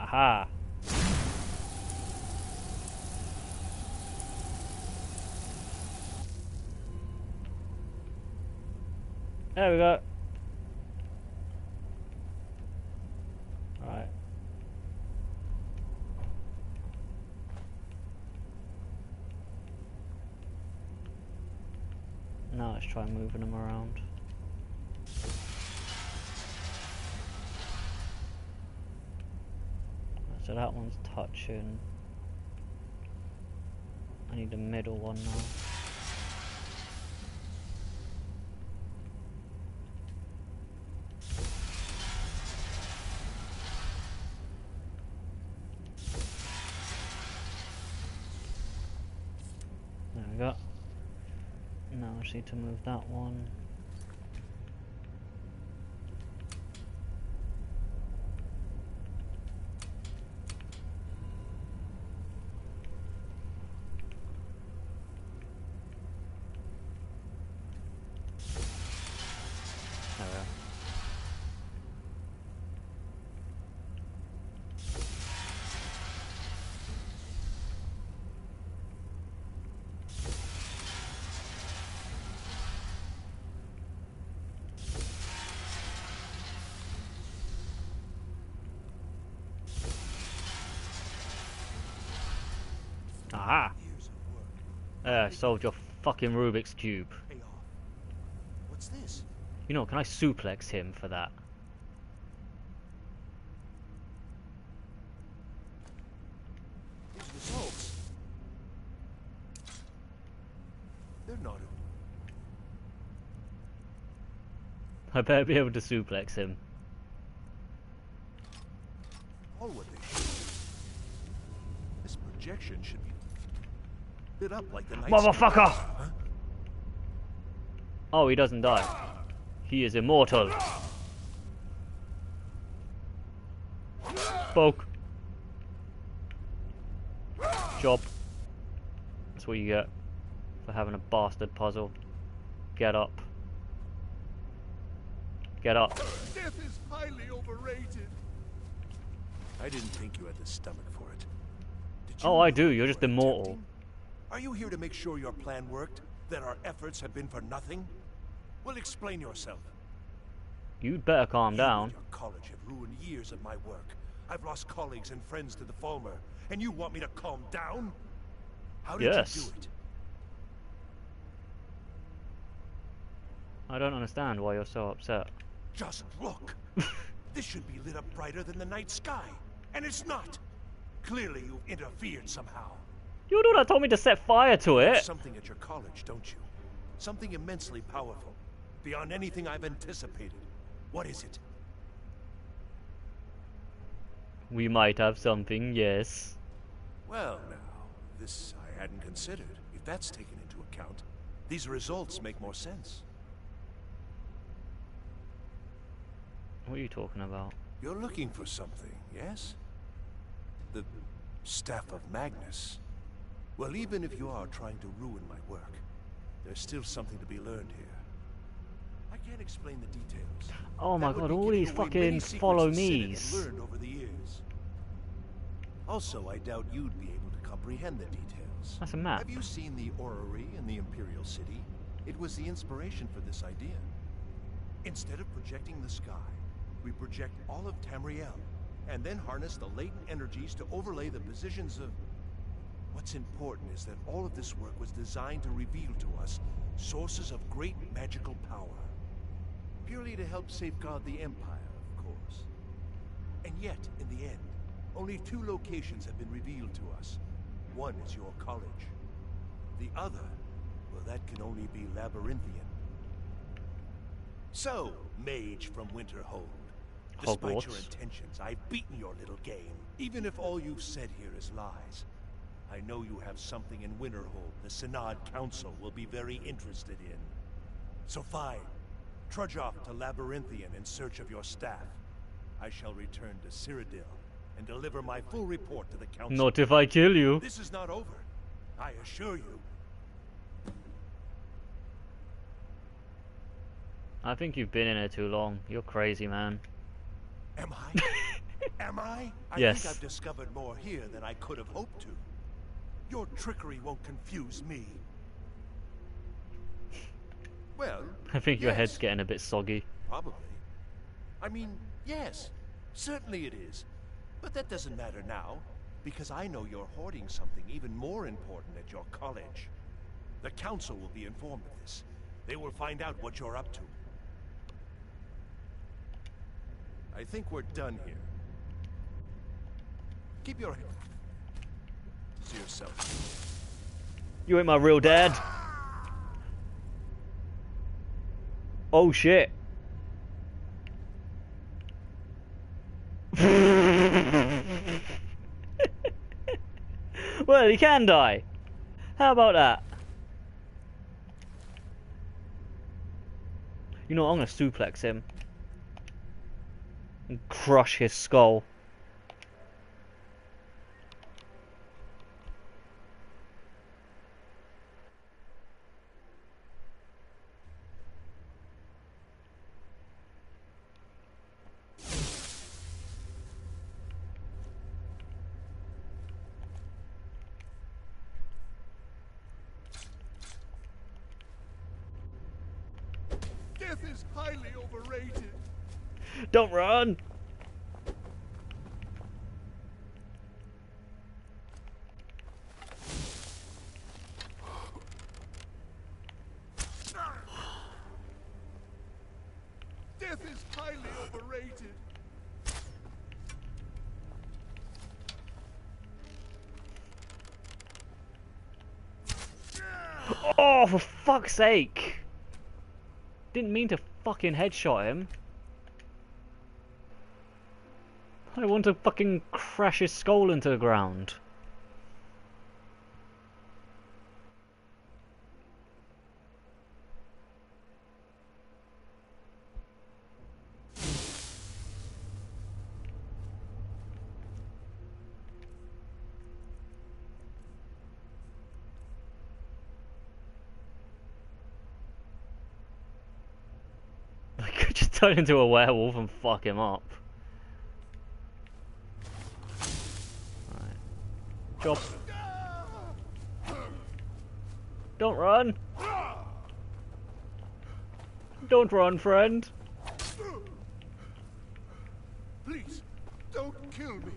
Aha. There we go. Alright. Now let's try moving them around. So that one's touching. I need the middle one now. There we go. Now I just need to move that one. There we go. Aha! Solved your fucking Rubik's Cube. What's this? You know, can I suplex him for that? These results. They're not. I better be able to suplex him. All what they should. This projection should be lit up like the night Motherfucker! sky. Huh? Oh, he doesn't die. He is immortal. Spoke. Job. That's what you get for having a bastard puzzle. Get up. Get up. Death is highly overrated. I didn't think you had the stomach for it. Did you Oh, I know do. what You're you just were immortal. attempting? Are you here to make sure your plan worked? That our efforts have been for nothing? Well, explain yourself. You'd better calm You down. and your college have ruined years of my work. I've lost colleagues and friends to the Falmer, and you want me to calm down? How did Yes. you do it? I don't understand why you're so upset. Just look. This should be lit up brighter than the night sky, and it's not. Clearly, you've interfered somehow. You're the one that told me to set fire to You have it. something at your college, don't you? Something immensely powerful, beyond anything I've anticipated. What is it? We might have something, yes. Well, now, this I hadn't considered. If that's taken into account, these results make more sense. What are you talking about? You're looking for something, yes? The Staff of Magnus. Well, even if you are trying to ruin my work, there's still something to be learned here. I can't explain the details. Oh my That would god, be all giving these away fucking many secrets follow the Synod me's. have learned over the years. Also, I doubt you'd be able to comprehend the details. That's a map. Have you seen the orrery in the Imperial City? It was the inspiration for this idea. Instead of projecting the sky, we project all of Tamriel, and then harness the latent energies to overlay the positions of... What's important is that all of this work was designed to reveal to us sources of great magical power. Purely to help safeguard the Empire, of course. And yet, in the end, only 2 locations have been revealed to us. One is your college. The other, well, that can only be Labyrinthian. So, mage from Winterhold, despite your Hogwarts. intentions, I've beaten your little game. Even if all you've said here is lies, I know you have something in Winterhold the Synod Council will be very interested in. So fine, trudge off to Labyrinthian in search of your staff. I shall return to Cyrodiil and deliver my full report to the Council. Not if I kill you. This is not over, I assure you. I think you've been in here too long. You're crazy, man. Am I? Am I? I Yes. think I've discovered more here than I could have hoped to. Your trickery won't confuse me. Well, I think your head's yes, getting a bit soggy. probably. I mean, yes, certainly it is. But that doesn't matter now, because I know you're hoarding something even more important at your college. The council will be informed of this. They will find out what you're up to. I think we're done here. Keep your head to yourself. You ain't my real dad. Oh shit. Well, he can die. How about that? You know, I'm gonna suplex him and crush his skull. Death is highly overrated. Don't run! Death is highly overrated. Oh, for fuck's sake! Didn't mean to fucking headshot him. I want to fucking crash his skull into the ground. I could just turn into a werewolf and fuck him up. Alright. Drop. Don't run! Don't run, friend! Please, don't kill me.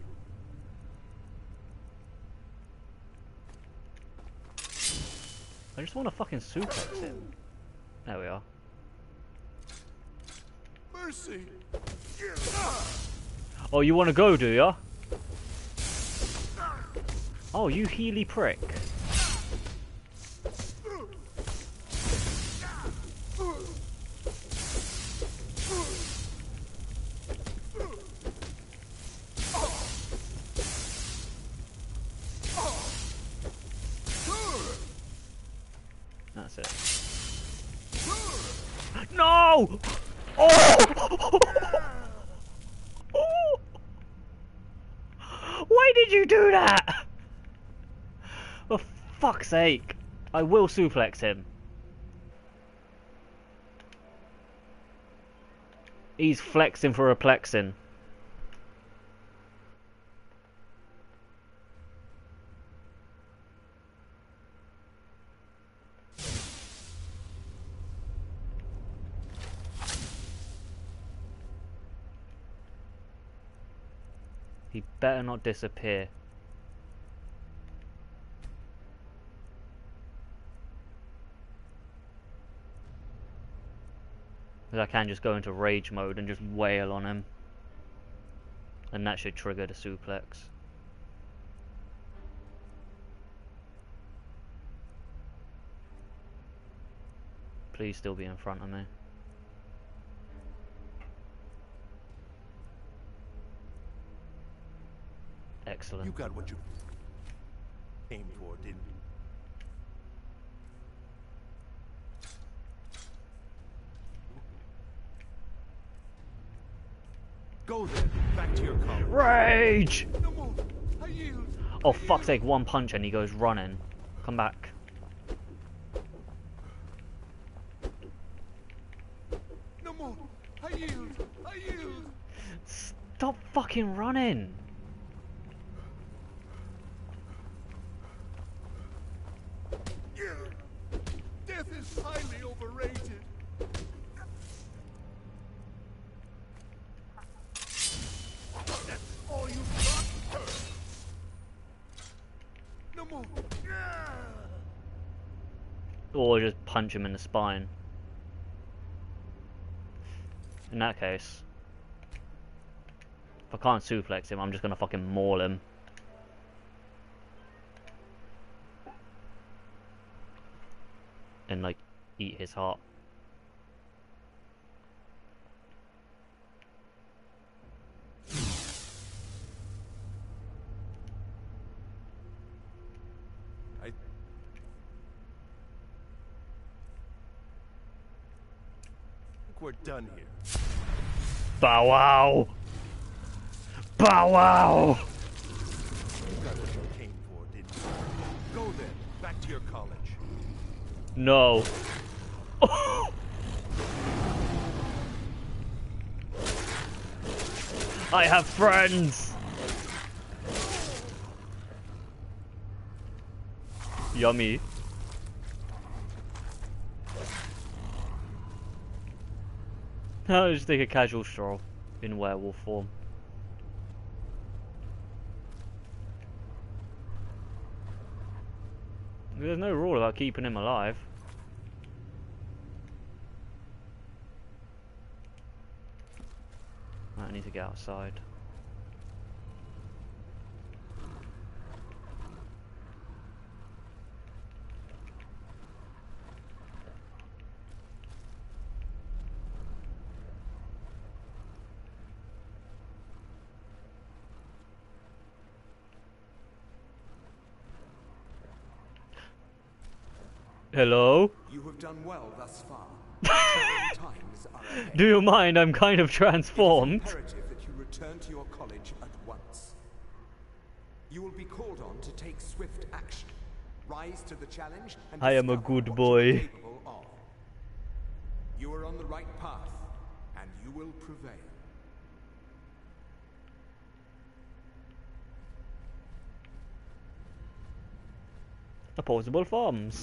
I just want to fucking suplex him. There we are. Mercy. Oh, you want to go, do ya? Oh, you healy prick. That's it. No! Oh! Oh! Why did you do that? For fuck's sake. I will suplex him. He's flexing for a plexing. He better not disappear. Because I can just go into rage mode and just wail on him. And that should trigger the suplex. Please still be in front of me. Excellent. You got what you aimed for, didn't you? Go then, back to your college. Rage! No more. I yield. Oh fuck's sake, one punch and he goes running. Come back. No more. I yield. I yield. Stop fucking fucking running? Death is highly overrated. That's all you've got? No more. Or just punch him in the spine. In that case, if I can't suplex him, I'm just gonna fucking maul him. And like, eat his heart. I think we're done here. Bow wow! Bow wow! You got what you came for, didn't you? Go then, back to your college. No. I have friends! Yummy. I'll just take a casual stroll in werewolf form. There's no rule about keeping him alive. I need to get outside. Hello? You have done well thus far. Times are ahead. Do you mind? I'm kind of transformed. It's imperative that you return to your college at once. You will be called on to take swift action. Rise to the challenge and I am a discover good what boy. you are capable of. You are on the right path, and you will prevail. Opposable thumbs.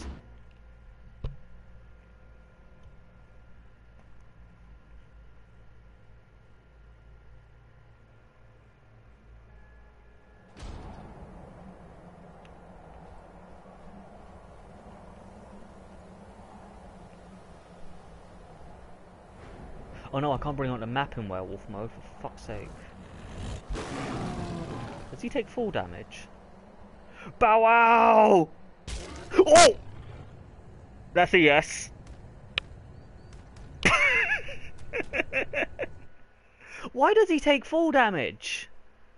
Oh no, I can't bring out the map in werewolf mode, for fuck's sake. Does he take full damage? Bow wow! Oh! That's a yes. Why does he take full damage?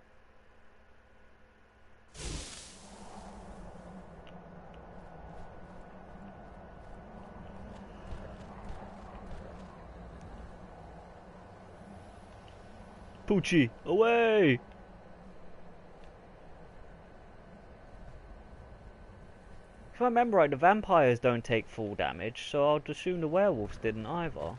Poochie, away! If I remember right, the vampires don't take full damage, so I'd assume the werewolves didn't either.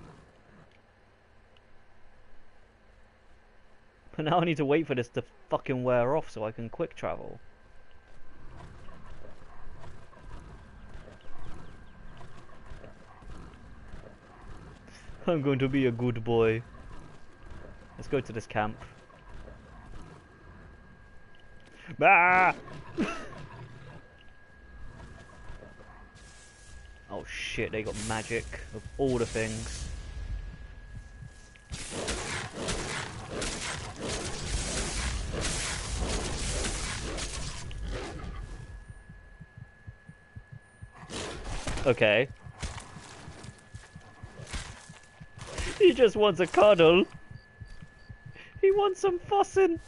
But now I need to wait for this to fucking wear off so I can quick travel. I'm going to be a good boy. Let's go to this camp. Ah! Oh shit, they got magic of all the things. Okay. He just wants a cuddle. He wants some fussing.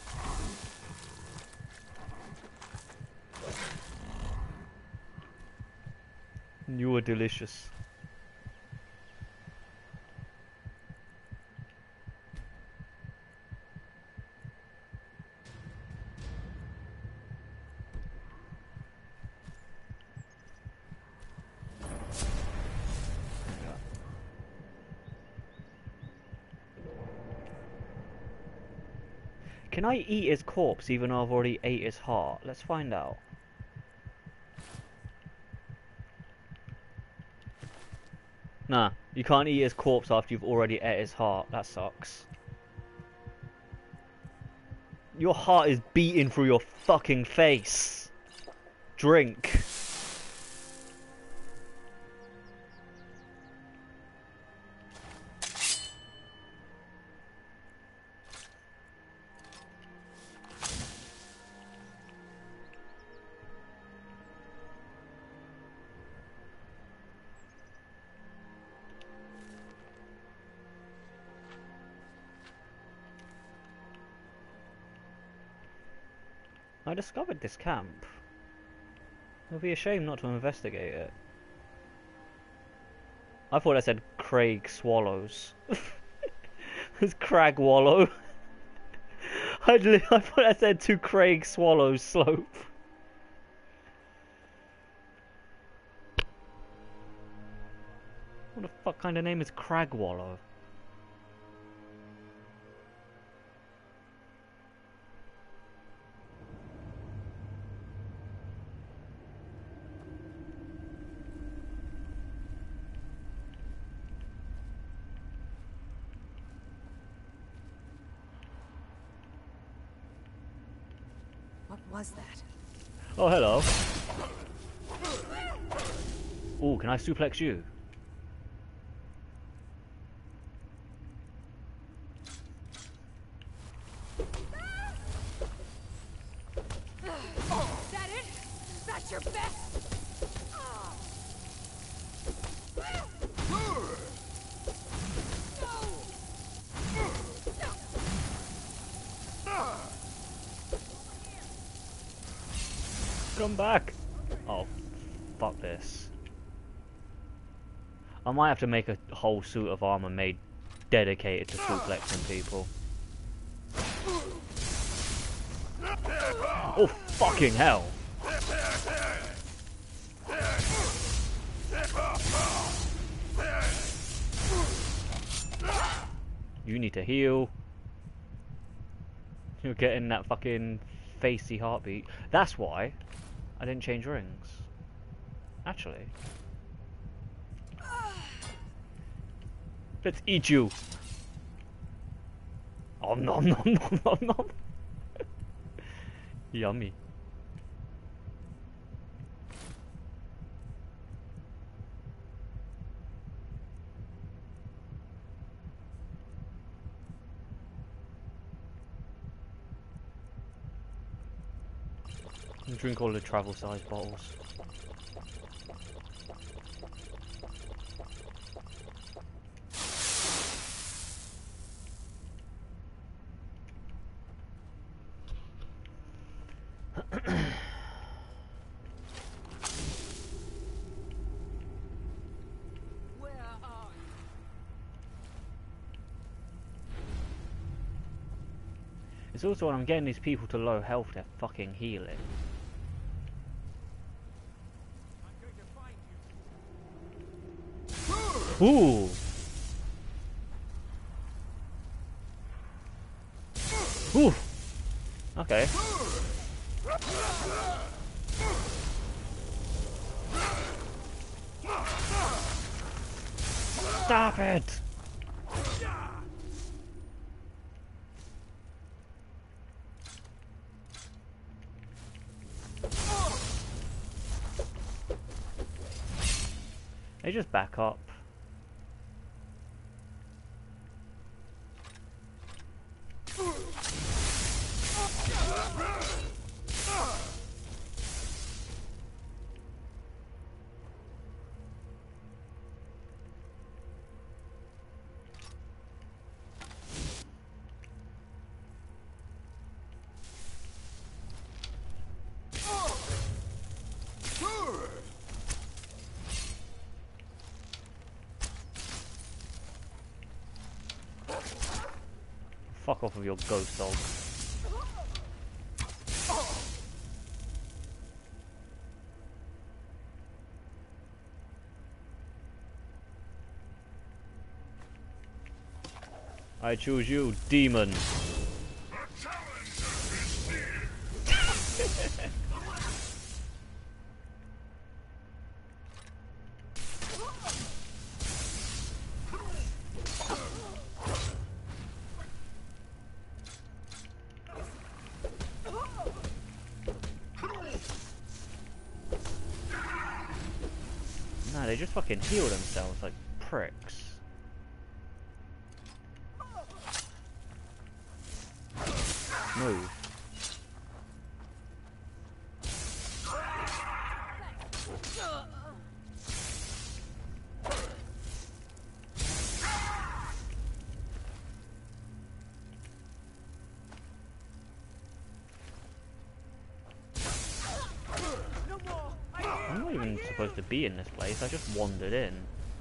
You are delicious. Can I eat his corpse even though I've already ate his heart? Let's find out. Nah, you can't eat his corpse after you've already ate his heart. That sucks. Your heart is beating through your fucking face. Drink. I discovered this camp. It would be a shame not to investigate it. I thought I said Craig Swallows. It's Crag Wallow. I thought I said to Craig Swallows Slope. What the fuck kind of name is Crag Wallow? What was that? Oh, hello. Oh, can I suplex you? Is that it? That's your best? Come back! Oh, fuck this. I might have to make a whole suit of armor made dedicated to suplexing people. Oh, fucking hell! You need to heal. You're getting that fucking facey heartbeat. That's why I didn't change rings. Actually. Let's eat you. Oh, nom nom nom nom nom. Yummy. Drink all the travel size bottles. It's also when I'm getting these people to low health, they're fucking healing. Ooh! Ooh! Okay. Stop it! They just back up. Fuck off with your ghost dog. I choose you, demon. No, they just fucking heal themselves like pricks. Move. I'm not even supposed to be in this place, I just wandered in.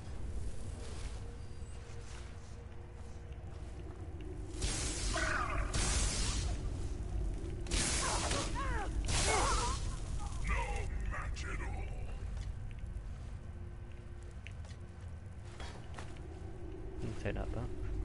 You can take that back.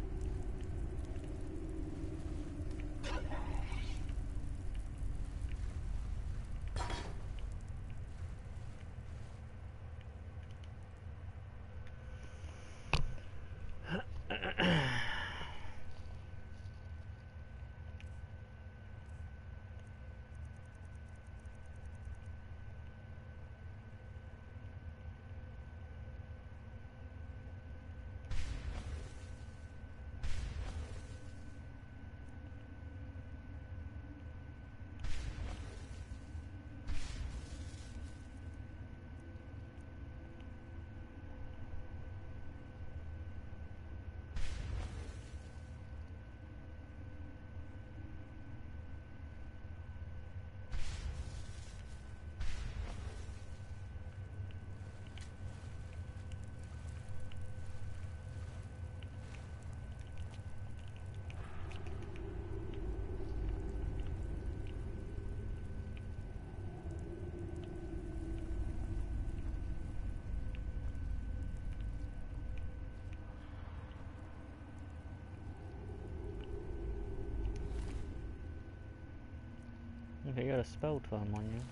Okay, you got a spell time on you.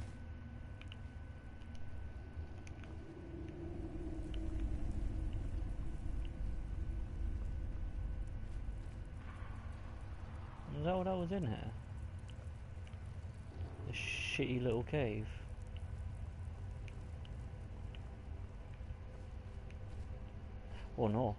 Is that what that was in here? This shitty little cave. Or no.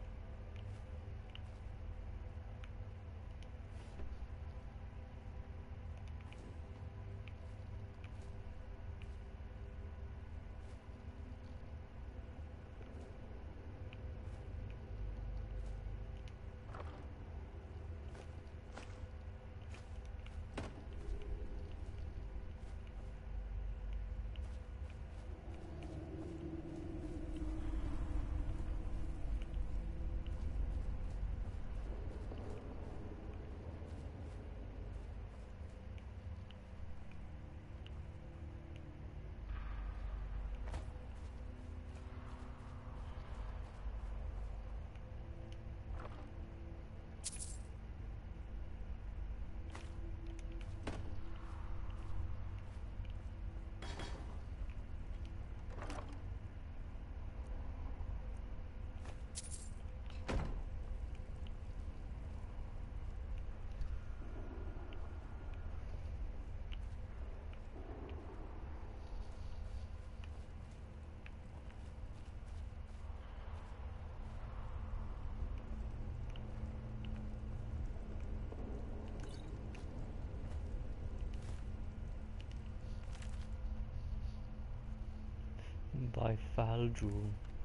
By Faldru.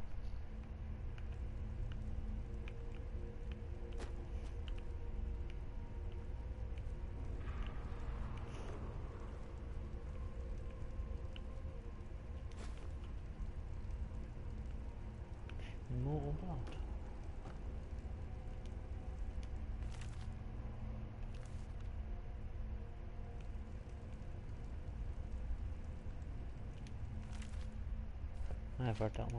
Immortal blood. I've heard that one.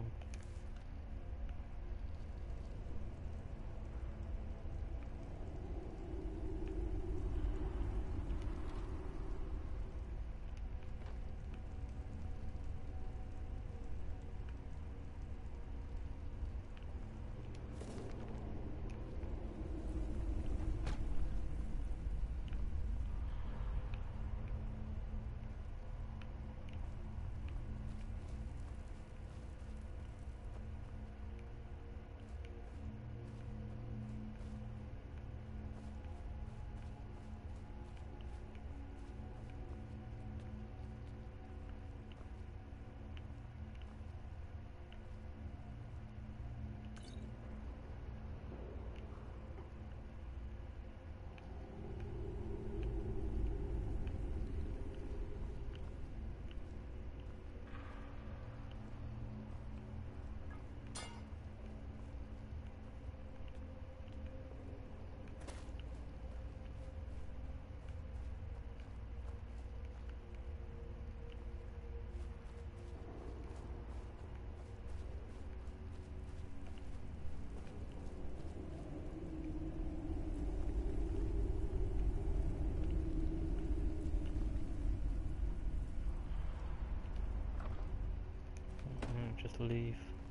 just leave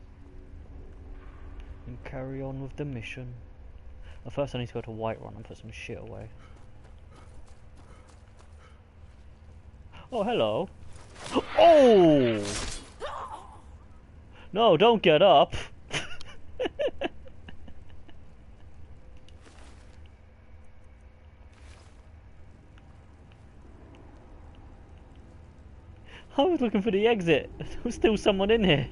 and carry on with the mission. But first I need to go to Whiterun and put some shit away. Oh, hello. Oh! No, don't get up. I was looking for the exit. There was still someone in here.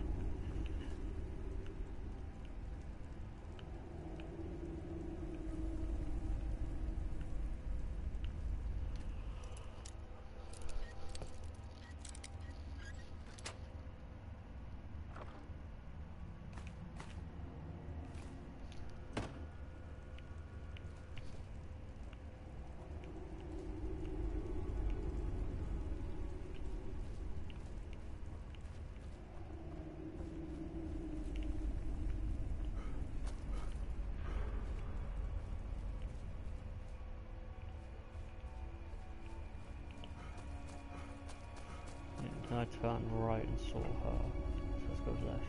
I turned right and saw her. So let's go left.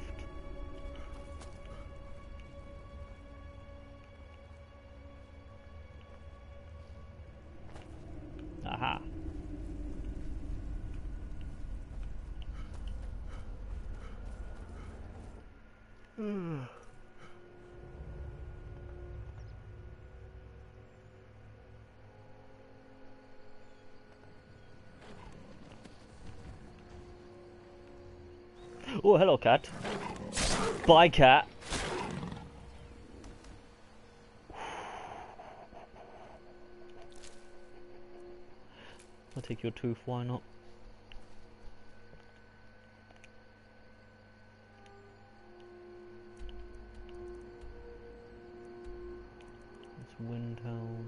Aha. Oh, hello, cat. Bye, cat. I'll take your tooth, why not? It's Windhelm.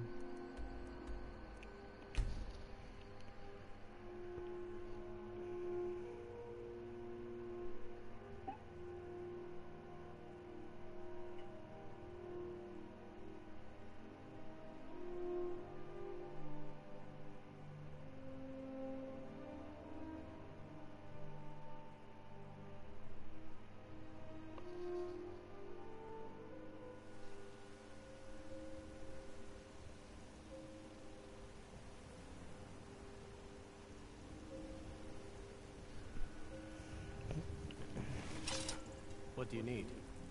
What do you need?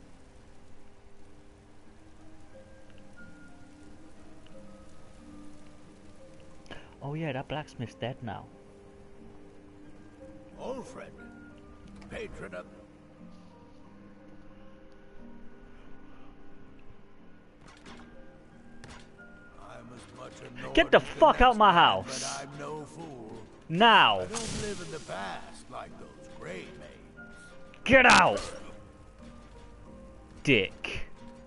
Oh yeah, that blacksmith's dead now. Old friend. Patron of... I'm as much a Nord Get the as fuck out next my man, house! But I'm no fool. Now! I don't live in the past like those gray maids. Get out! Dick.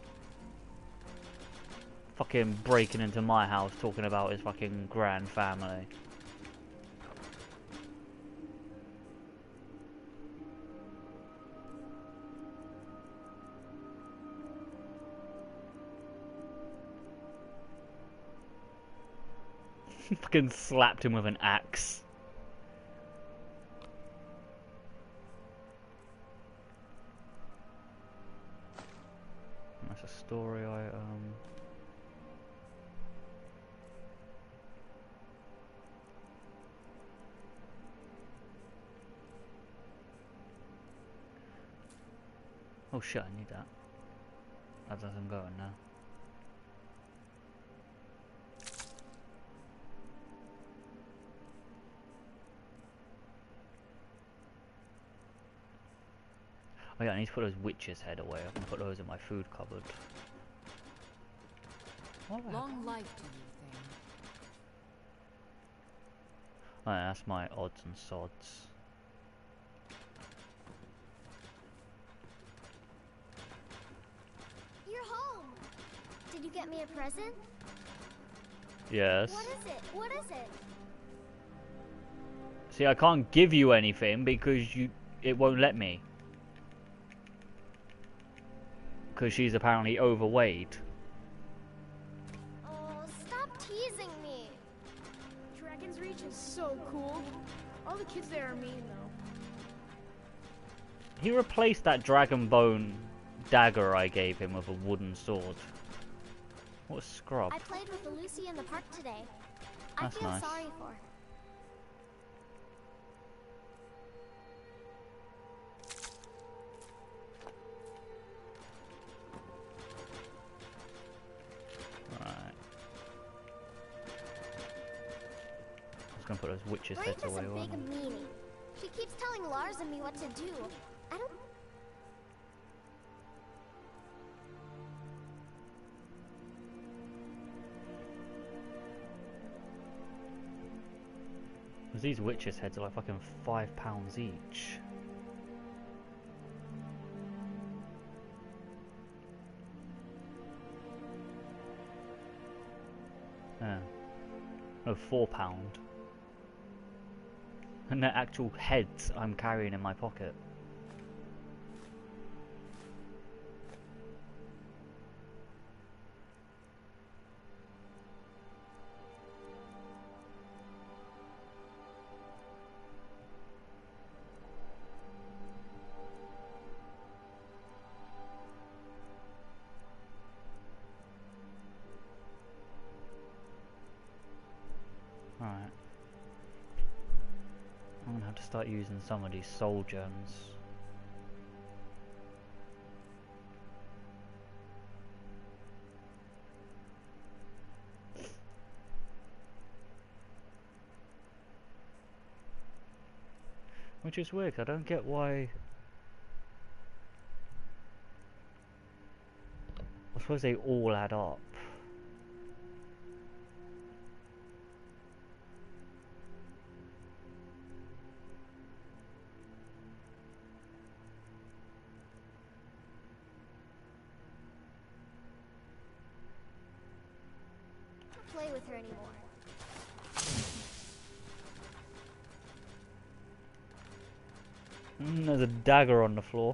Fucking breaking into my house talking about his fucking grand family. Fucking slapped him with an axe. That's a story item. Oh shit, I need that. That doesn't go in now. Oh yeah, I need to put those witches' head away. I can put those in my food cupboard. Long life to you, thing. Oh, yeah, that's my odds and sods. You're home! Did you get me a present? Yes. What is it? What is it? See, I can't give you anything because it won't let me. Because she's apparently overweight. Oh, stop teasing me! Dragon's Reach is so cool. All the kids there are mean, though. He replaced that dragon bone dagger I gave him with a wooden sword. What a scrub. I played with Lucy in the park today. I That's feel nice. sorry for her. Alright. I was gonna put those witches' heads Grace is away, a wasn't big meanie. She keeps telling Lars and me what to do. I don't... Because these witches' heads are like fucking £5 each. Yeah. Oh, £4. And they're actual heads I'm carrying in my pocket. Alright. I'm gonna have to start using some of these soul gems. Which is weird, 'cause I don't get why... I suppose they all add up. play with her anymore. There's a dagger on the floor.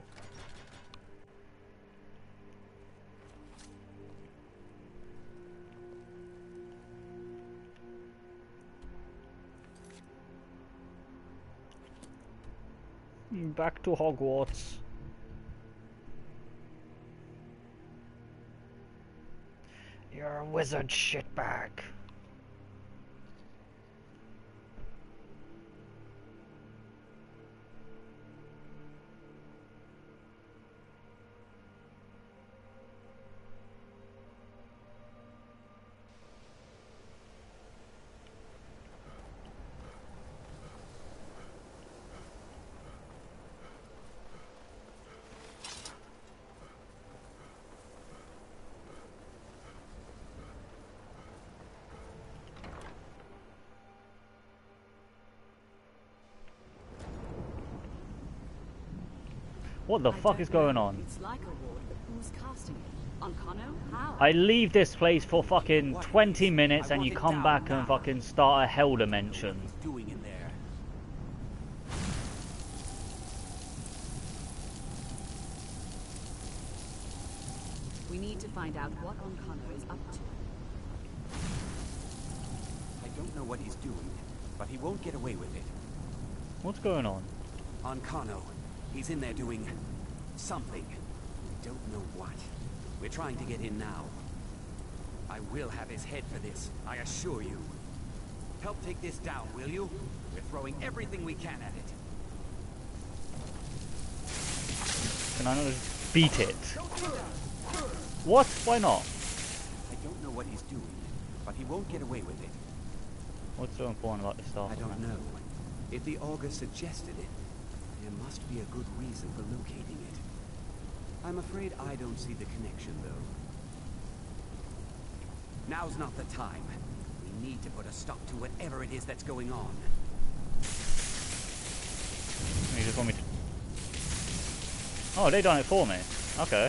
Back to Hogwarts. You're a wizard shitbag. What the fuck is going on? It's like a ward, but who's casting it? On Kano? How? I leave this place for fucking 20 minutes and you come back and fucking start a hell dimension. Doing in there. We need to find out what Onkano is up to. I don't know what he's doing, but he won't get away with it. What's going on? On Kano, he's in there doing something. We don't know what. We're trying to get in now. I will have his head for this, I assure you. Help take this down, will you? We're throwing everything we can at it. Can I not just beat it? What? Why not? I don't know what he's doing, but he won't get away with it. What's so important about this stuff? I don't know. If the augur suggested it, there must be a good reason for locating it. I'm afraid I don't see the connection, though. Now's not the time. We need to put a stop to whatever it is that's going on. You just want me to... Oh, they done it for me. Okay.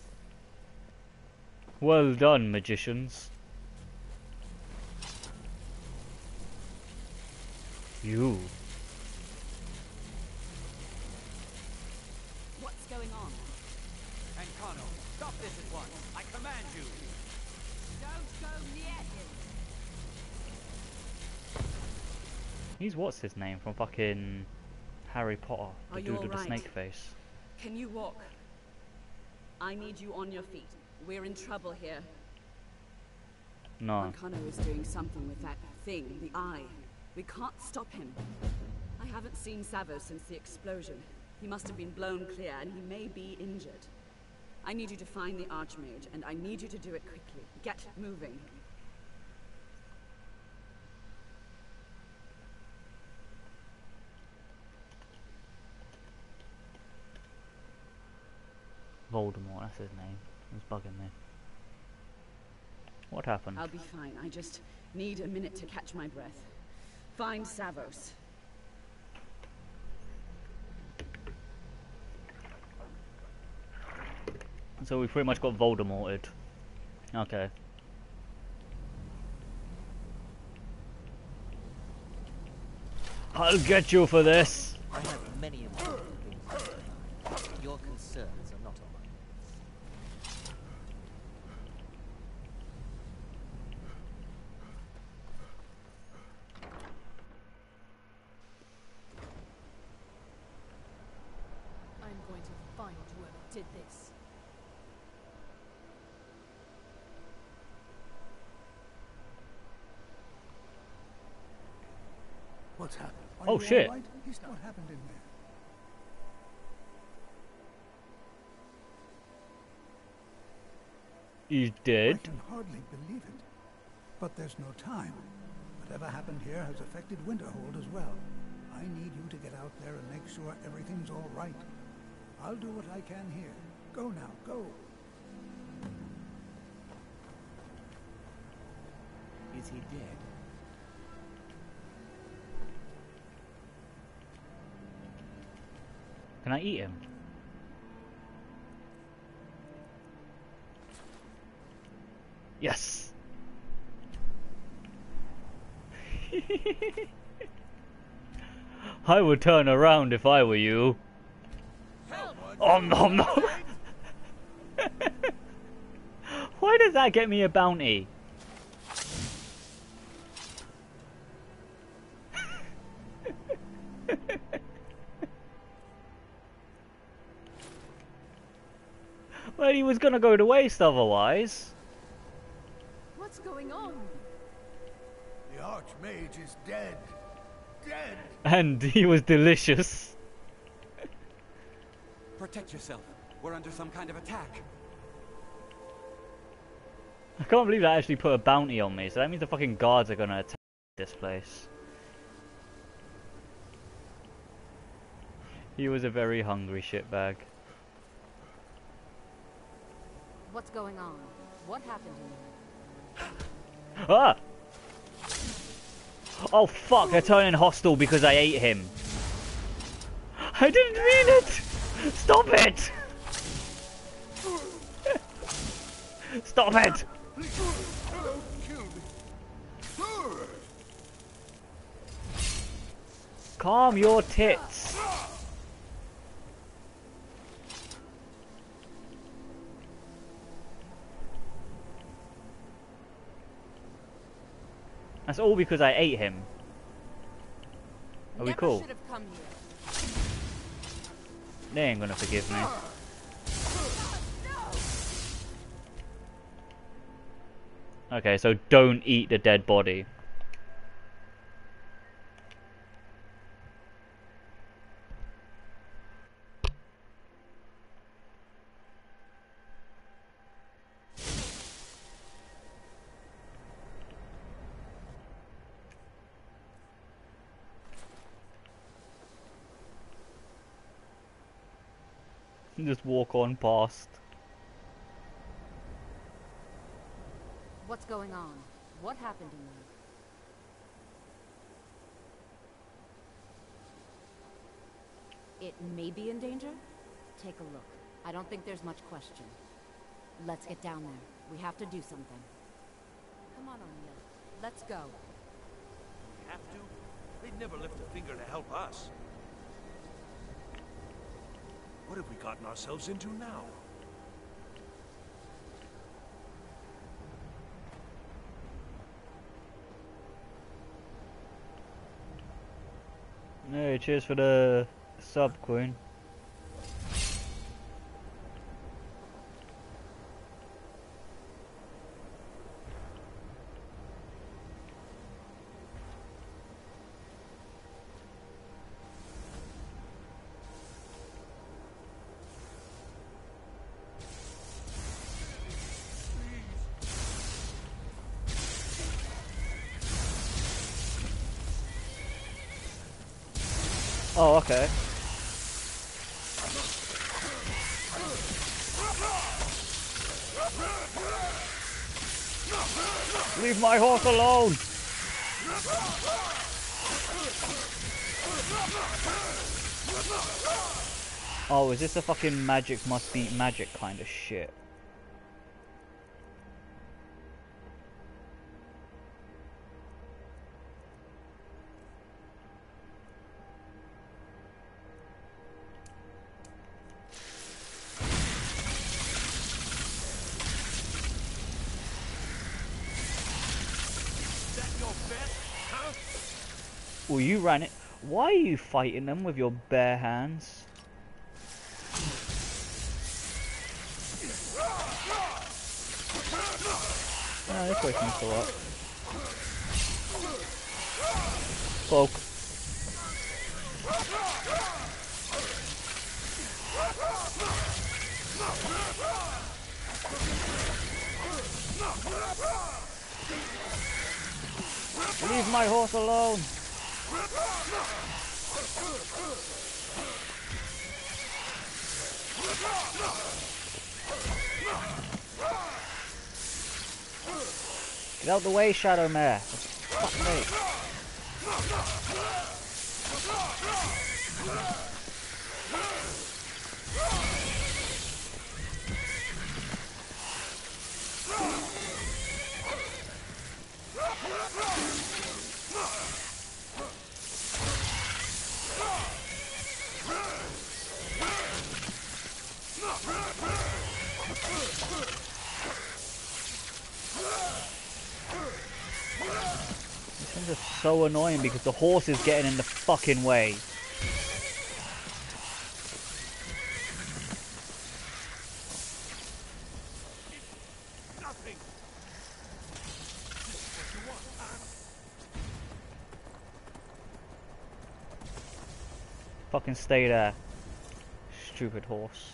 Well done, magicians. You. What's going on? And Kano, stop this at once. I command you. Don't go near him! He's what's his name from fucking Harry Potter, the Are you dude with the alright? snake face. Can you walk? I need you on your feet. We're in trouble here. No. Arcano is doing something with that thing, the eye. We can't stop him. I haven't seen Savo since the explosion. He must have been blown clear, and he may be injured. I need you to find the Archmage, and I need you to do it quickly. Get moving. Voldemort, that's his name. He's bugging me. What happened? I'll be fine. I just need a minute to catch my breath. Find Savos. So we pretty much got Voldemorted. Okay. I'll get you for this! I have many important things to say. Your concerns are not on mine. I'm going to find whoever did this. What's happened? Oh shit! Right? What happened in there? He's dead. I can hardly believe it. But there's no time. Whatever happened here has affected Winterhold as well. I need you to get out there and make sure everything's all right. I'll do what I can here. Go now, go. Is he dead? Can I eat him? Yes! I would turn around if I were you. Oh no no! Why does that get me a bounty? Well, he was gonna go to waste otherwise. What's going on? The Archmage is dead. Dead! And he was delicious. Protect yourself. We're under some kind of attack. I can't believe that actually put a bounty on me, so that means the fucking guards are gonna attack this place. He was a very hungry shitbag. What's going on? What happened in here? Ah! Oh fuck, they're turning hostile because I ate him. I didn't mean it! Stop it! Stop it! Calm your tits. That's all because I ate him. Are we cool? Should have come here. They ain't gonna forgive me. Okay, so don't eat the dead body. Just walk on past. What's going on? What happened in there? It may be in danger? Take a look. I don't think there's much question. Let's get down there. We have to do something. Come on, O'Neill. Let's go. We have to? They'd never lift a finger to help us. What have we gotten ourselves into now? Hey, cheers for the sub, Queen. Oh, okay. Leave my horse alone! Oh, is this a fucking magic must beat magic kind of shit? Well, you ran it. Why are you fighting them with your bare hands? No, this way seems to work. Cloak. Leave my horse alone! Get out the way, Shadow Mare! For fuck's sake. This is so annoying because the horse is getting in the fucking way. Fucking stay there. Stupid horse.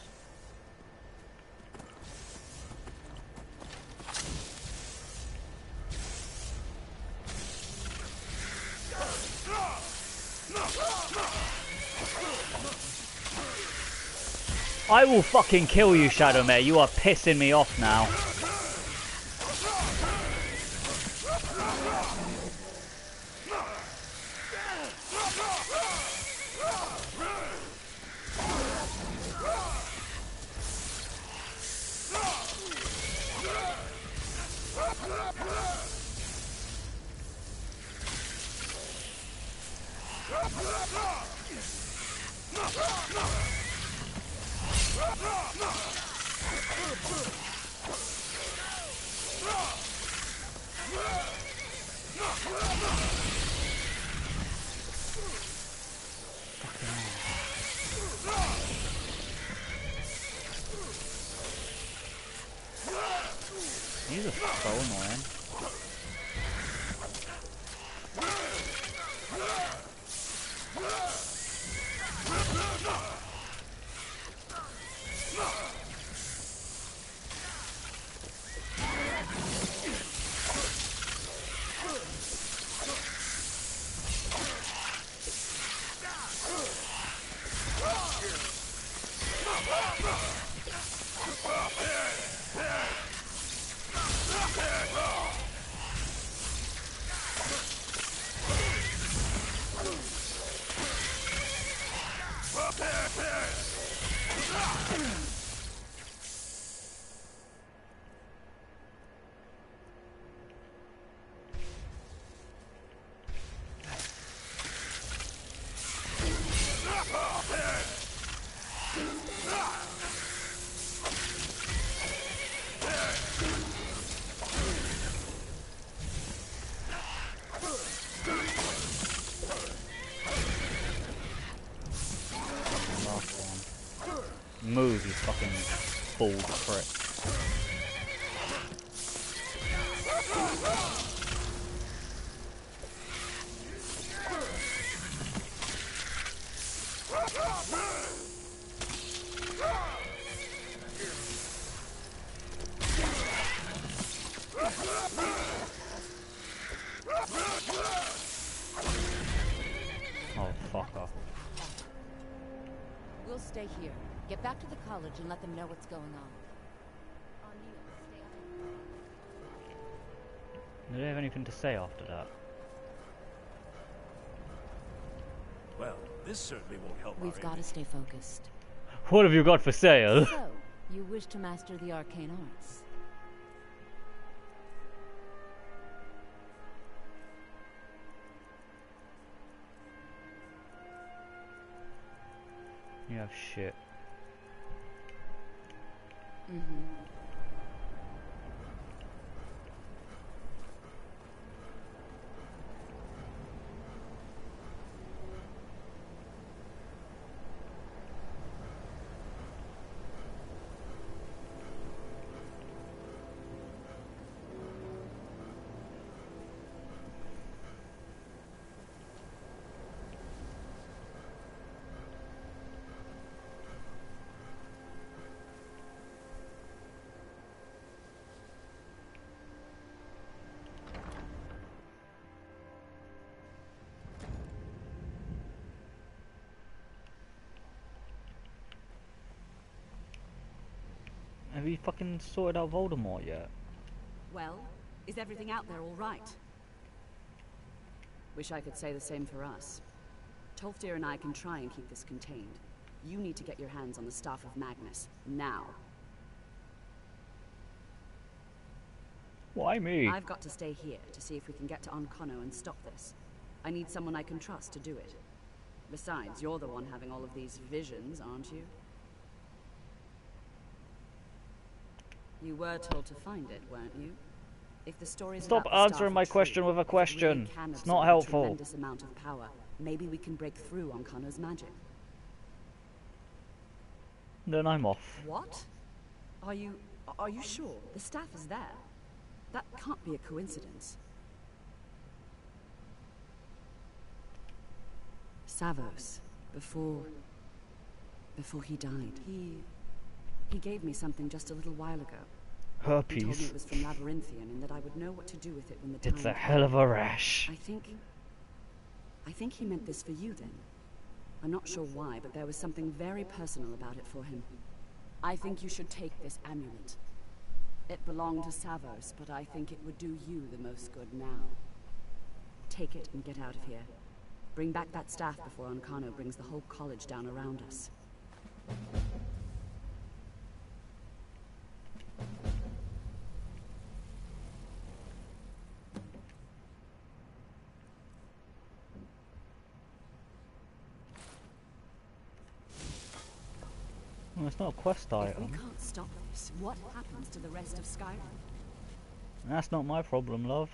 I will fucking kill you, Shadow Mare. You are pissing me off now. These are so annoying. Move, you fucking fool prick. Oh, fuck off. You'll stay here. Get back to the college and let them know what's going on. Do they have anything to say after that? Well, this certainly won't help. We've got to stay focused. What have you got for sale? So, you wish to master the arcane arts? You have shit. Mm-hmm. Have you fucking sorted out Voldemort yet? Well, is everything out there all right? Wish I could say the same for us. Tolfdir and I can try and keep this contained. You need to get your hands on the Staff of Magnus, now. Why me? I've got to stay here to see if we can get to Onkono and stop this. I need someone I can trust to do it. Besides, you're the one having all of these visions, aren't you? You were told to find it, weren't you? If the stories Stop about the answering staff my are question true, with a if it question. really can It's not absorb a helpful. Tremendous amount of power. Maybe we can break through on Kano's magic. Then I'm off. What? Are you sure? The staff is there. That can't be a coincidence. Savos, before he died, he gave me something just a little while ago. He told me Herpes. it was from Labyrinthian and that I would know what to do with it when the time It's a came. hell of a rash. I think he meant this for you then. I'm not sure why, but there was something very personal about it for him. I think you should take this amulet. It belonged to Savos, but I think it would do you the most good now. Take it and get out of here. Bring back that staff before Onkano brings the whole college down around us. Well, it's not a quest If we item. can't stop this, what happens to the rest of Skyrim? That's not my problem, love.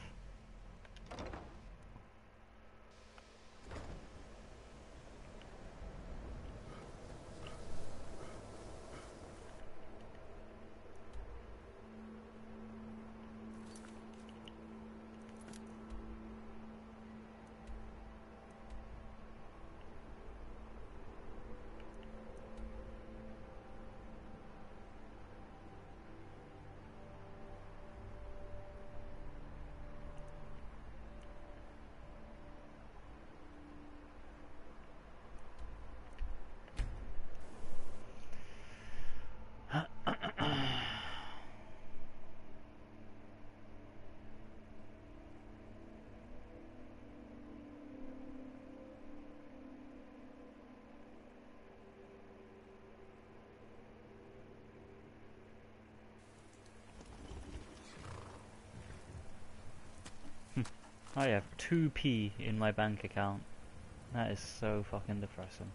I have 2p in my bank account. That is so fucking depressing.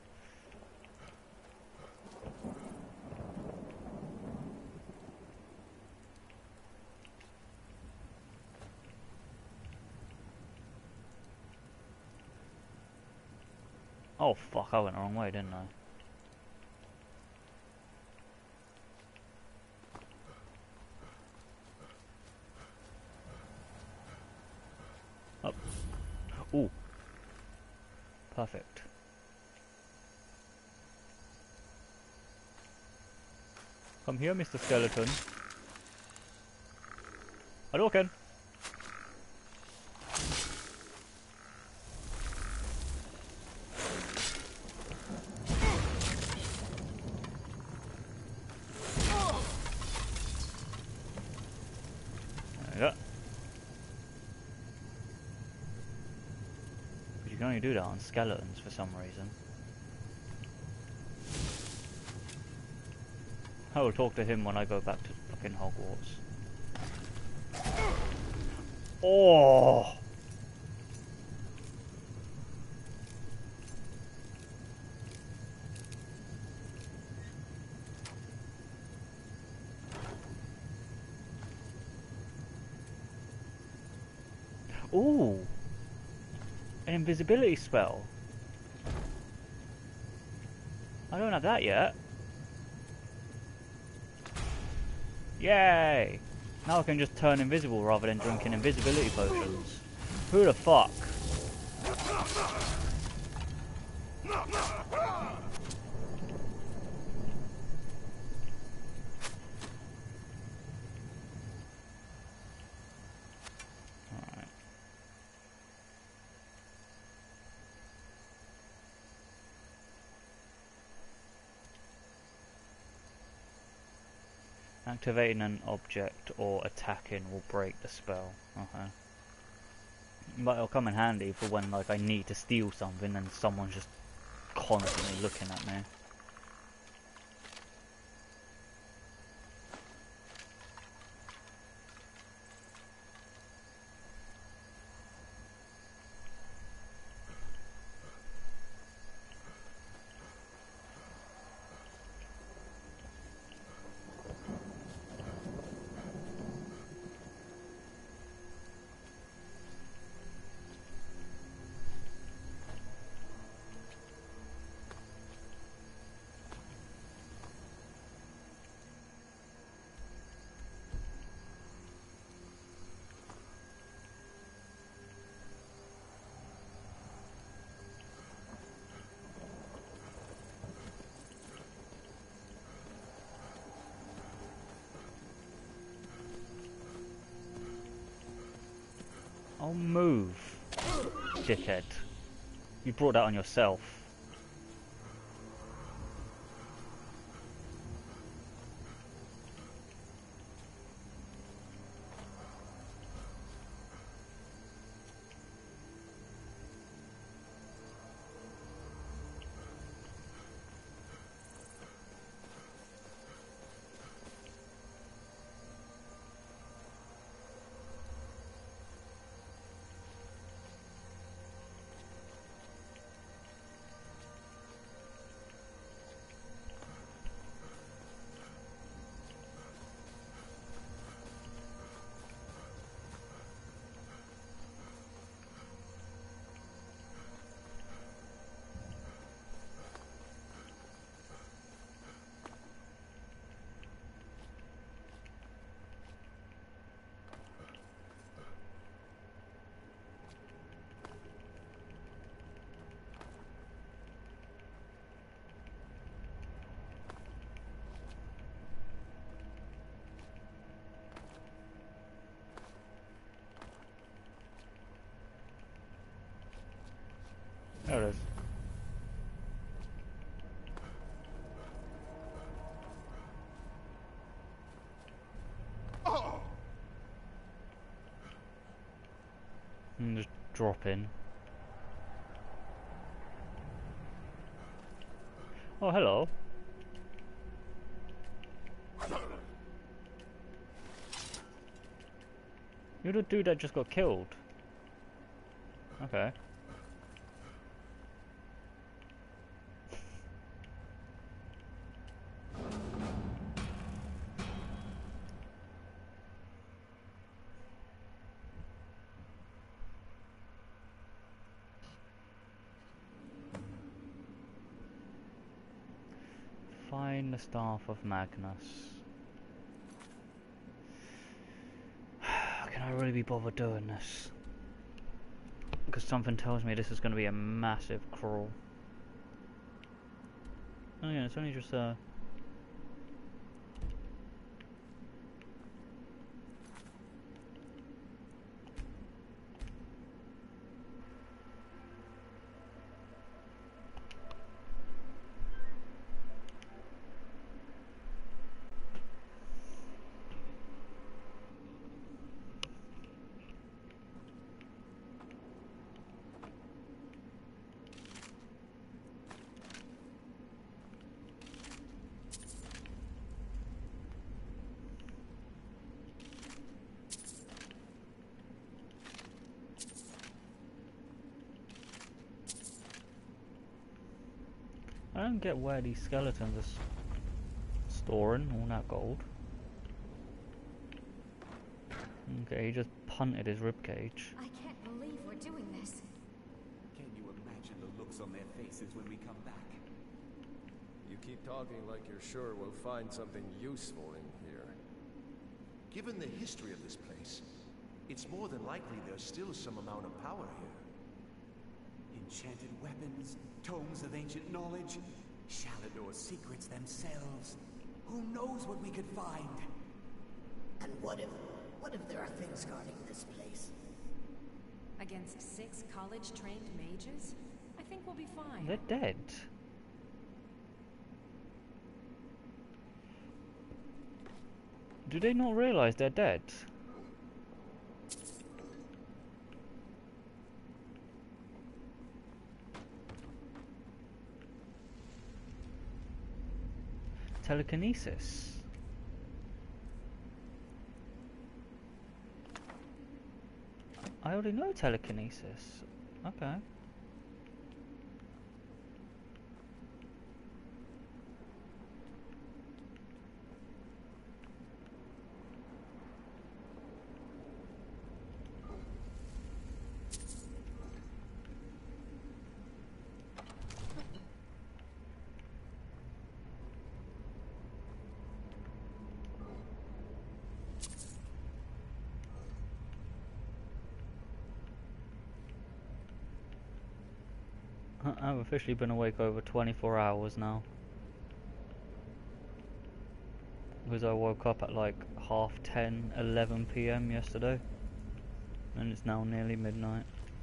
Oh fuck, I went the wrong way, didn't I? Up. Ooh. Perfect. Come here, Mr. Skeleton. Hadouken! only do that on skeletons for some reason. I will talk to him when I go back to fucking Hogwarts. Oh! Ooh! An invisibility spell. I don't have that yet. Yay! Now I can just turn invisible rather than drinking invisibility potions. Who the fuck? Alright. Activating an object or attacking will break the spell. Okay. But it'll come in handy for when like I need to steal something and someone's just constantly looking at me. Oh, move, dickhead. You brought that on yourself. There it is. And just drop in. Oh, hello. You're the dude that just got killed. Okay. Find the staff of Magnus. Can I really be bothered doing this? Because something tells me this is going to be a massive crawl. Oh yeah, it's only just I don't get where these skeletons are storing all that gold. Okay, he just punted his ribcage. I can't believe we're doing this. Can you imagine the looks on their faces when we come back? You keep talking like you're sure we'll find something useful in here. Given the history of this place, it's more than likely there's still some amount of power here. Enchanted weapons, tomes of ancient knowledge, Shalador's secrets themselves. Who knows what we could find? And what if there are things guarding this place? Against 6 college-trained mages? I think we'll be fine. They're dead. Do they not realize they're dead? Telekinesis. I already know telekinesis. Okay. I've officially been awake over 24 hours now. Because I woke up at like 10:30, 11 PM yesterday. And it's now nearly midnight.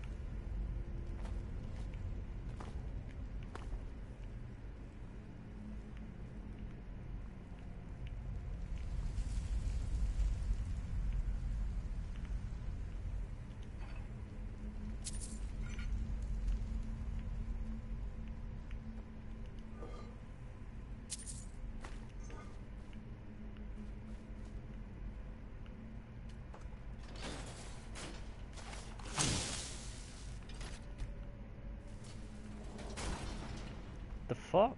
The fuck?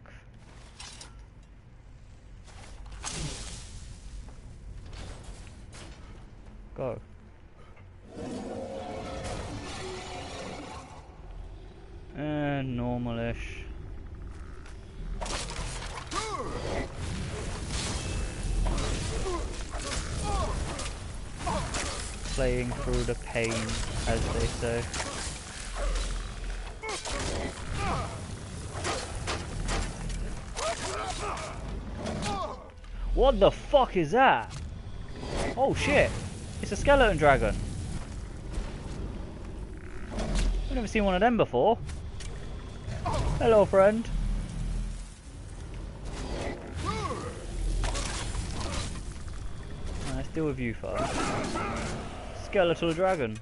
Go. Normalish. Playing through the pain, as they say. What the fuck is that? Oh shit! It's a skeleton dragon. I've never seen one of them before. Hello, friend. Let's deal with you first. Skeletal dragon.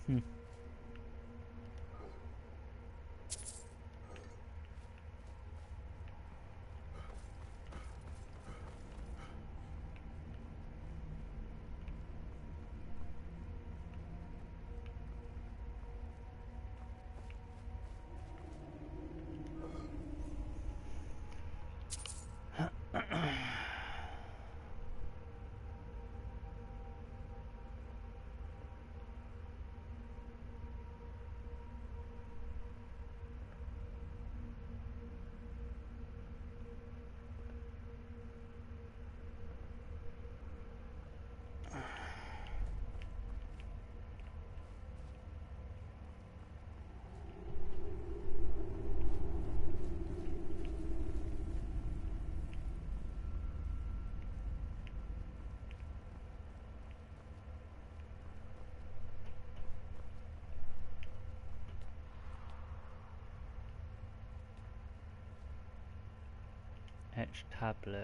Etched tablet.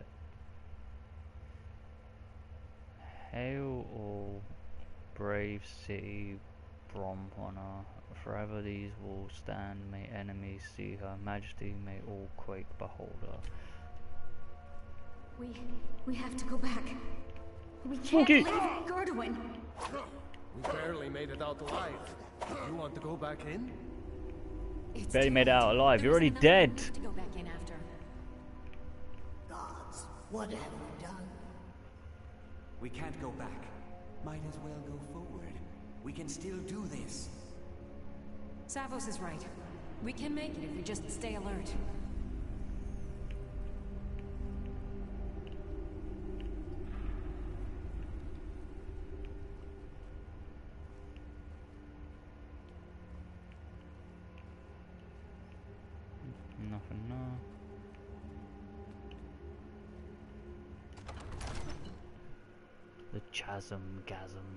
Hail, all brave city Bromhonor. Forever these walls stand. May enemies see her majesty. May all quake behold her. We have to go back. We can't leave Gerdwin. We barely made it out alive. You want to go back in? Barely made it out alive. You're already dead. To go back in after. Gods, what have we done? We can't go back. Might as well go forward. We can still do this. Savos is right. We can make it if we just stay alert. Nothing, no. The chasm-gasm.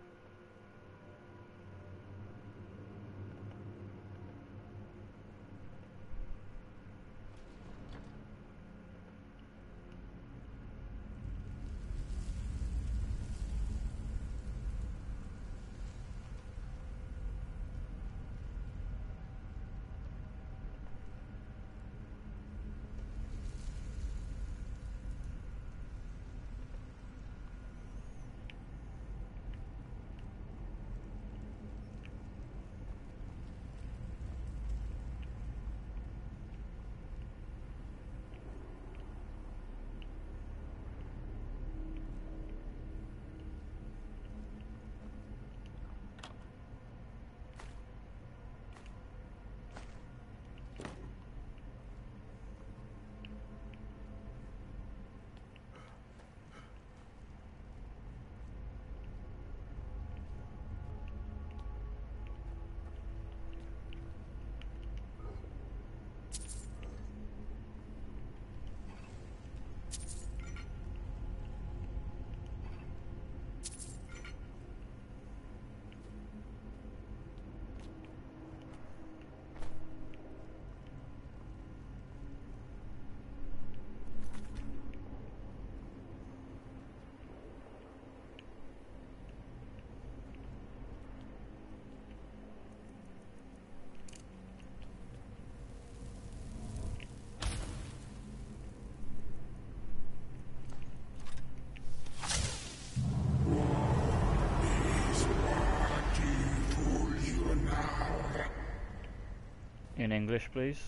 In English, please.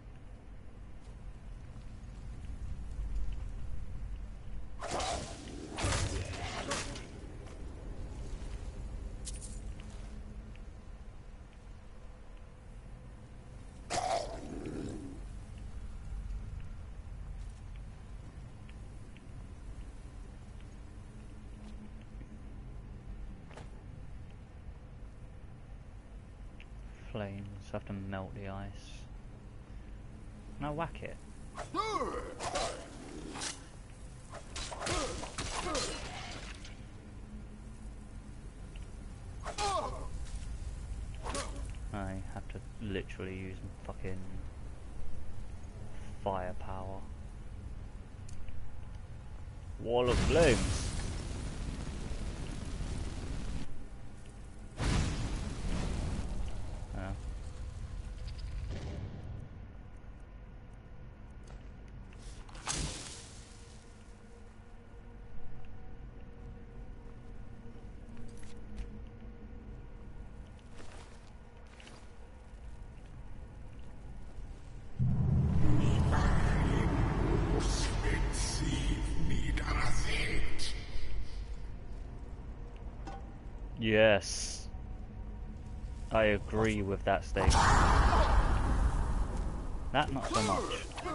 Flames have to melt the ice. Can I whack it? I have to literally use fucking firepower. Wall of flames. Yes. I agree with that statement. That not so much.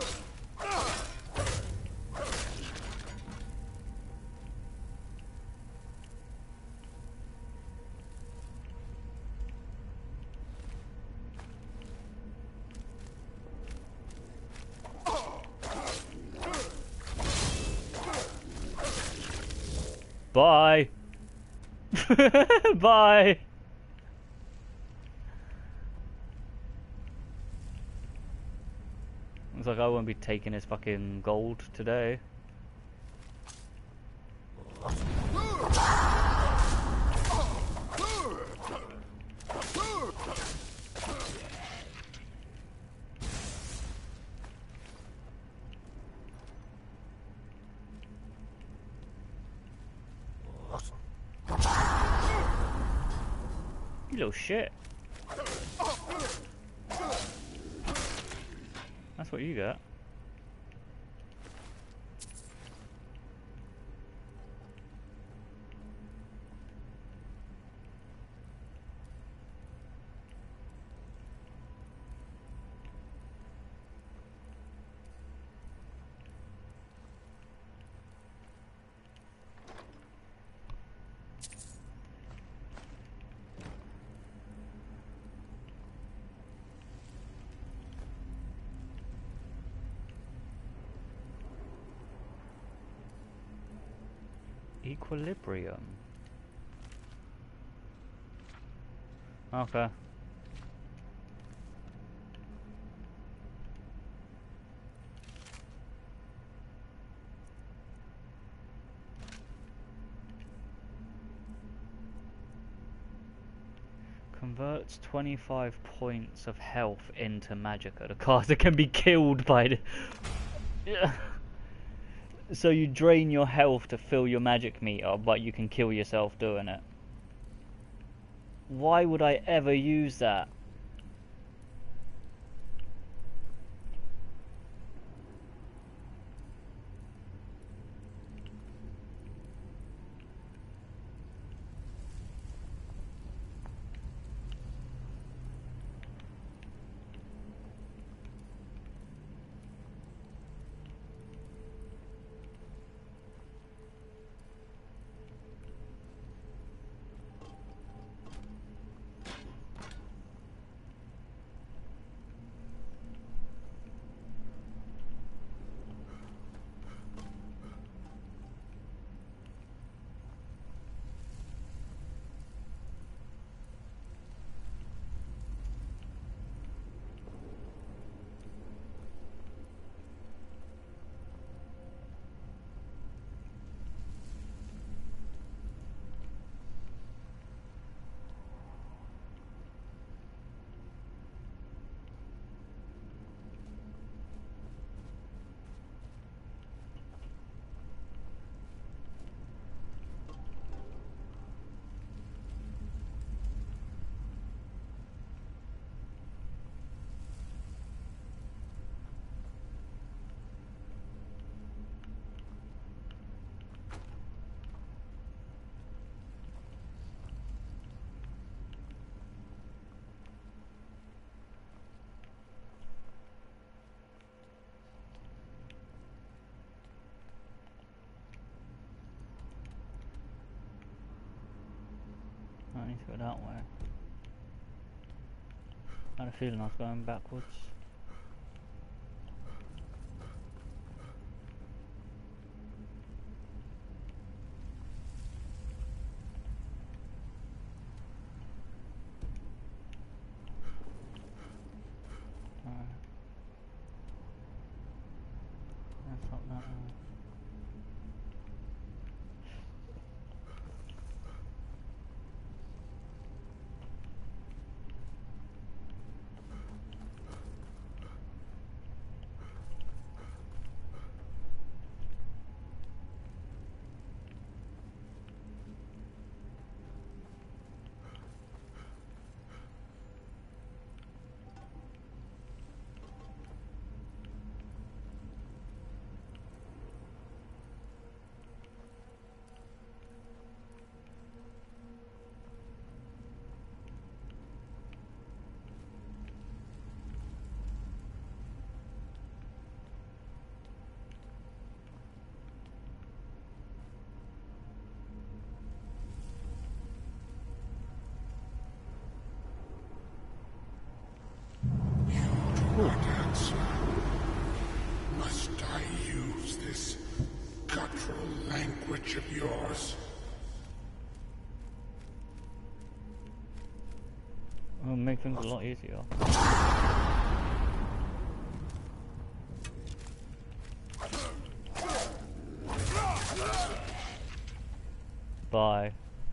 Bye. Bye. Looks like I won't be taking his fucking gold today. You little shit. That's what you got. Equilibrium. Okay. Converts 25 points of health into magicka. The caster can be killed by the... Yeah. So you drain your health to fill your magic meter, but you can kill yourself doing it. Why would I ever use that? I need to go that way. I had a feeling I was going backwards. That's not that way. this guttural language of yours? It'll make things a lot easier. Bye.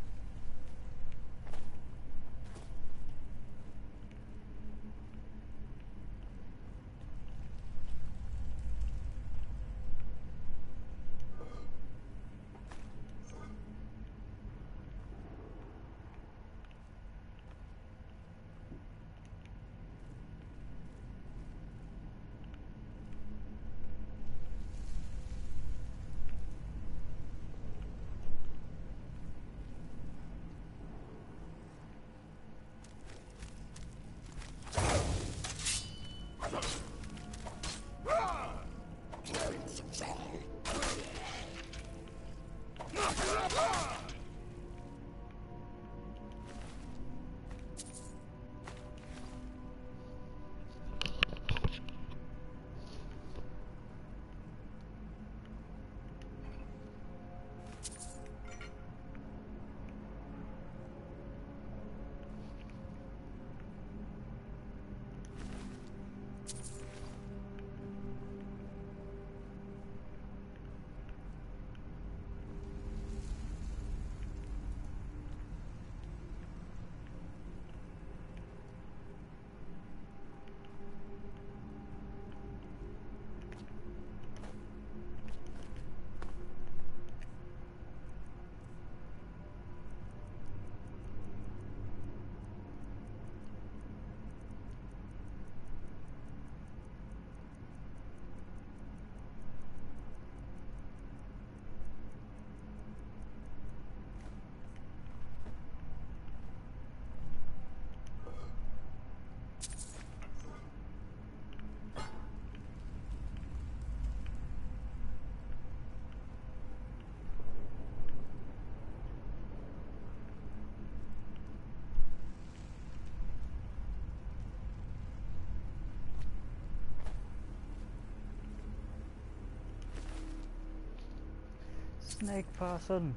Snake person.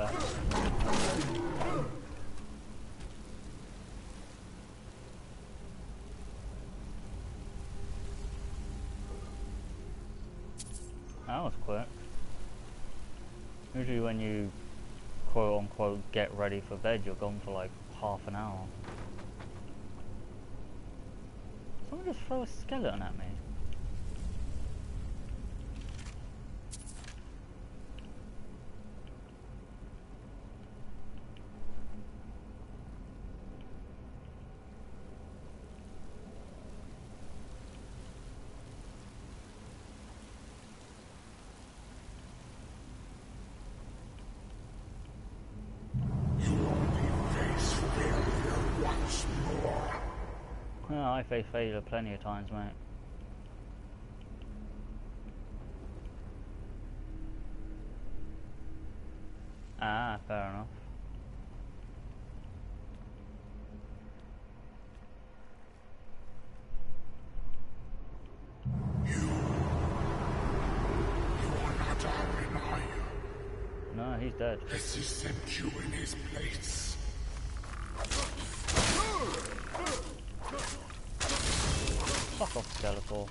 back. That was quick. Usually when you quote unquote get ready for bed, you're gone for like half an hour. Someone just throw a skeleton at me. Oh, I faced failure plenty of times, mate. Ah, fair enough. You are not Aaron, are you? No, he's dead. Has he sent you in his place? Fuck off, Skeletor.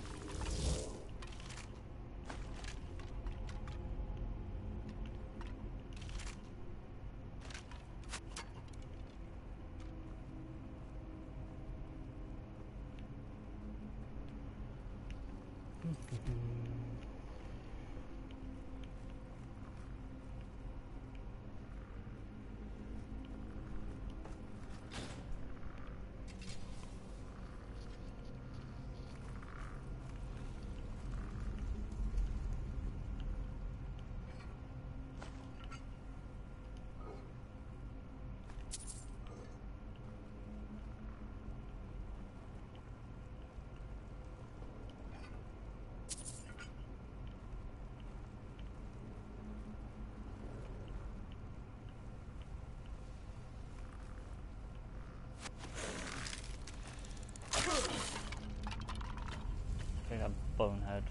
Take that bonehead.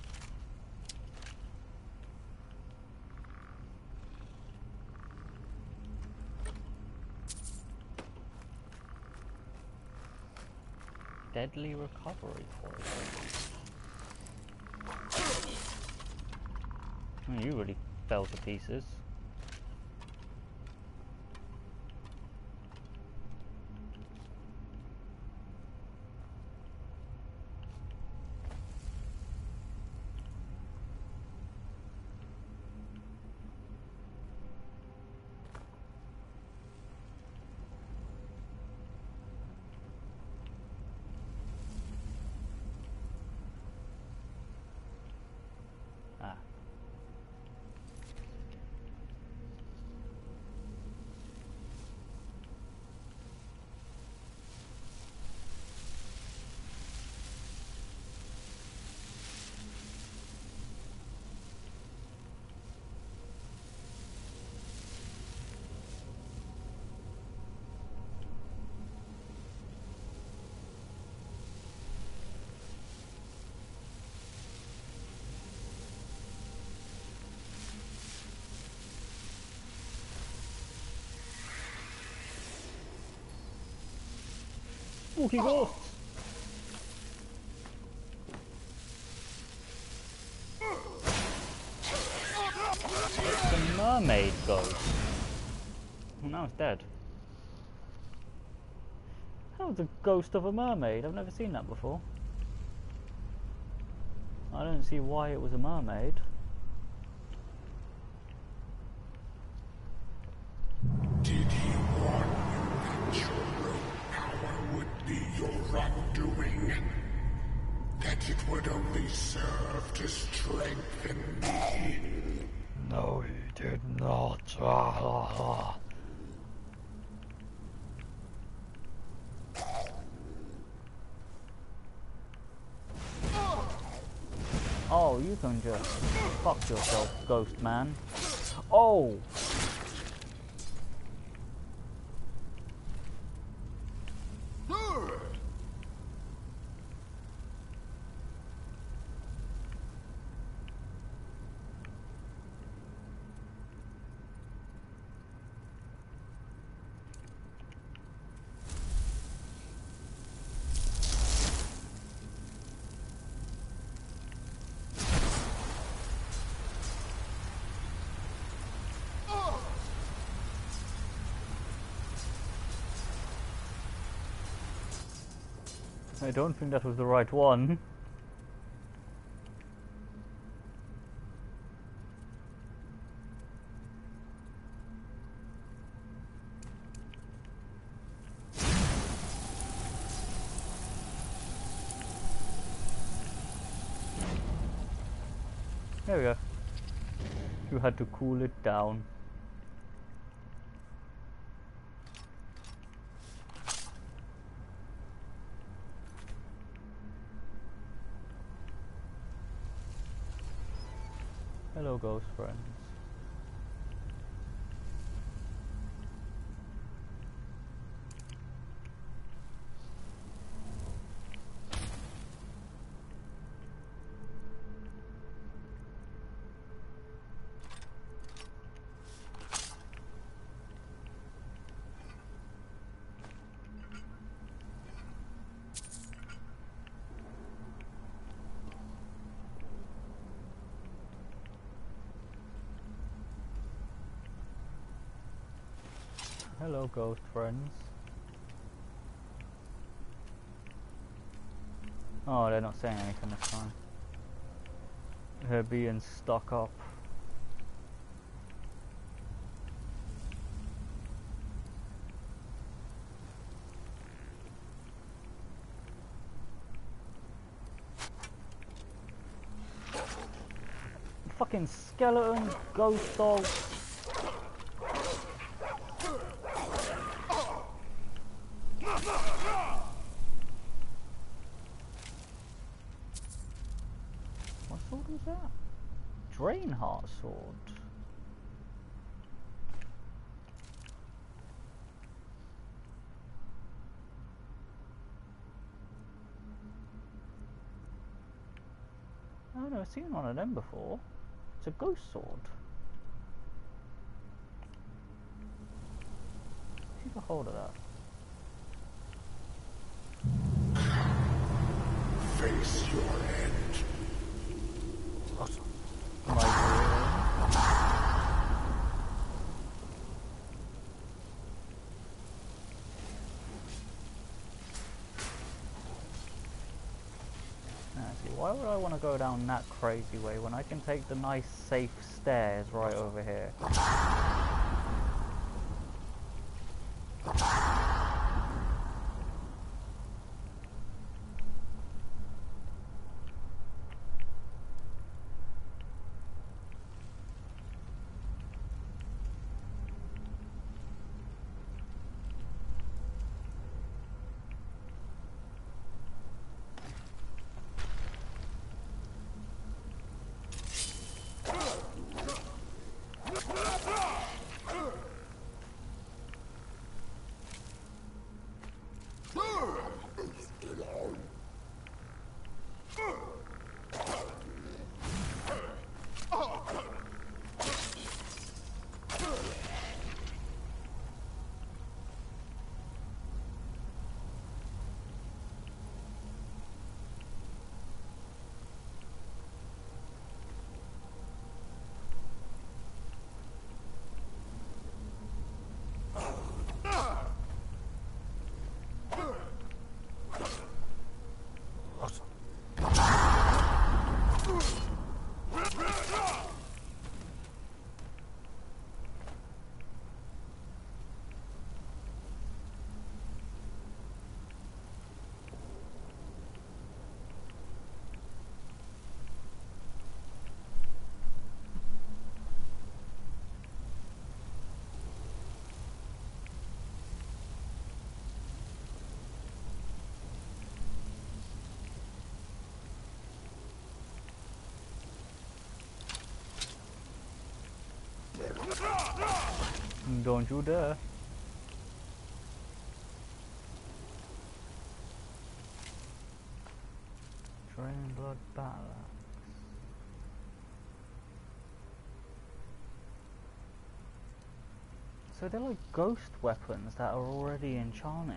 Deadly recovery poison. Oh, you really fell to pieces. Spooky ghosts! It's a mermaid ghost. Oh, now it's dead. That was a ghost of a mermaid. I've never seen that before. I don't see why it was a mermaid. Did he warn you that your power would be your undoing? That it would only serve to strengthen me? No, he did not. Oh, you can just fuck yourself, ghost man. Oh! I don't think that was the right one. There we go. You had to cool it down. Hello, ghost friends. Hello, ghost friends. Oh, they're not saying anything this time. They're being stuck up. Fucking skeleton, ghost dogs. What sword was that? Drainheart sword. I've never seen one of them before. It's a ghost sword. Keep a hold of that. Face your end. Awesome. Why would I want to go down that crazy way when I can take the nice safe stairs right over here? Don't you dare. Drain blood battle axe. So they're like ghost weapons that are already enchanted.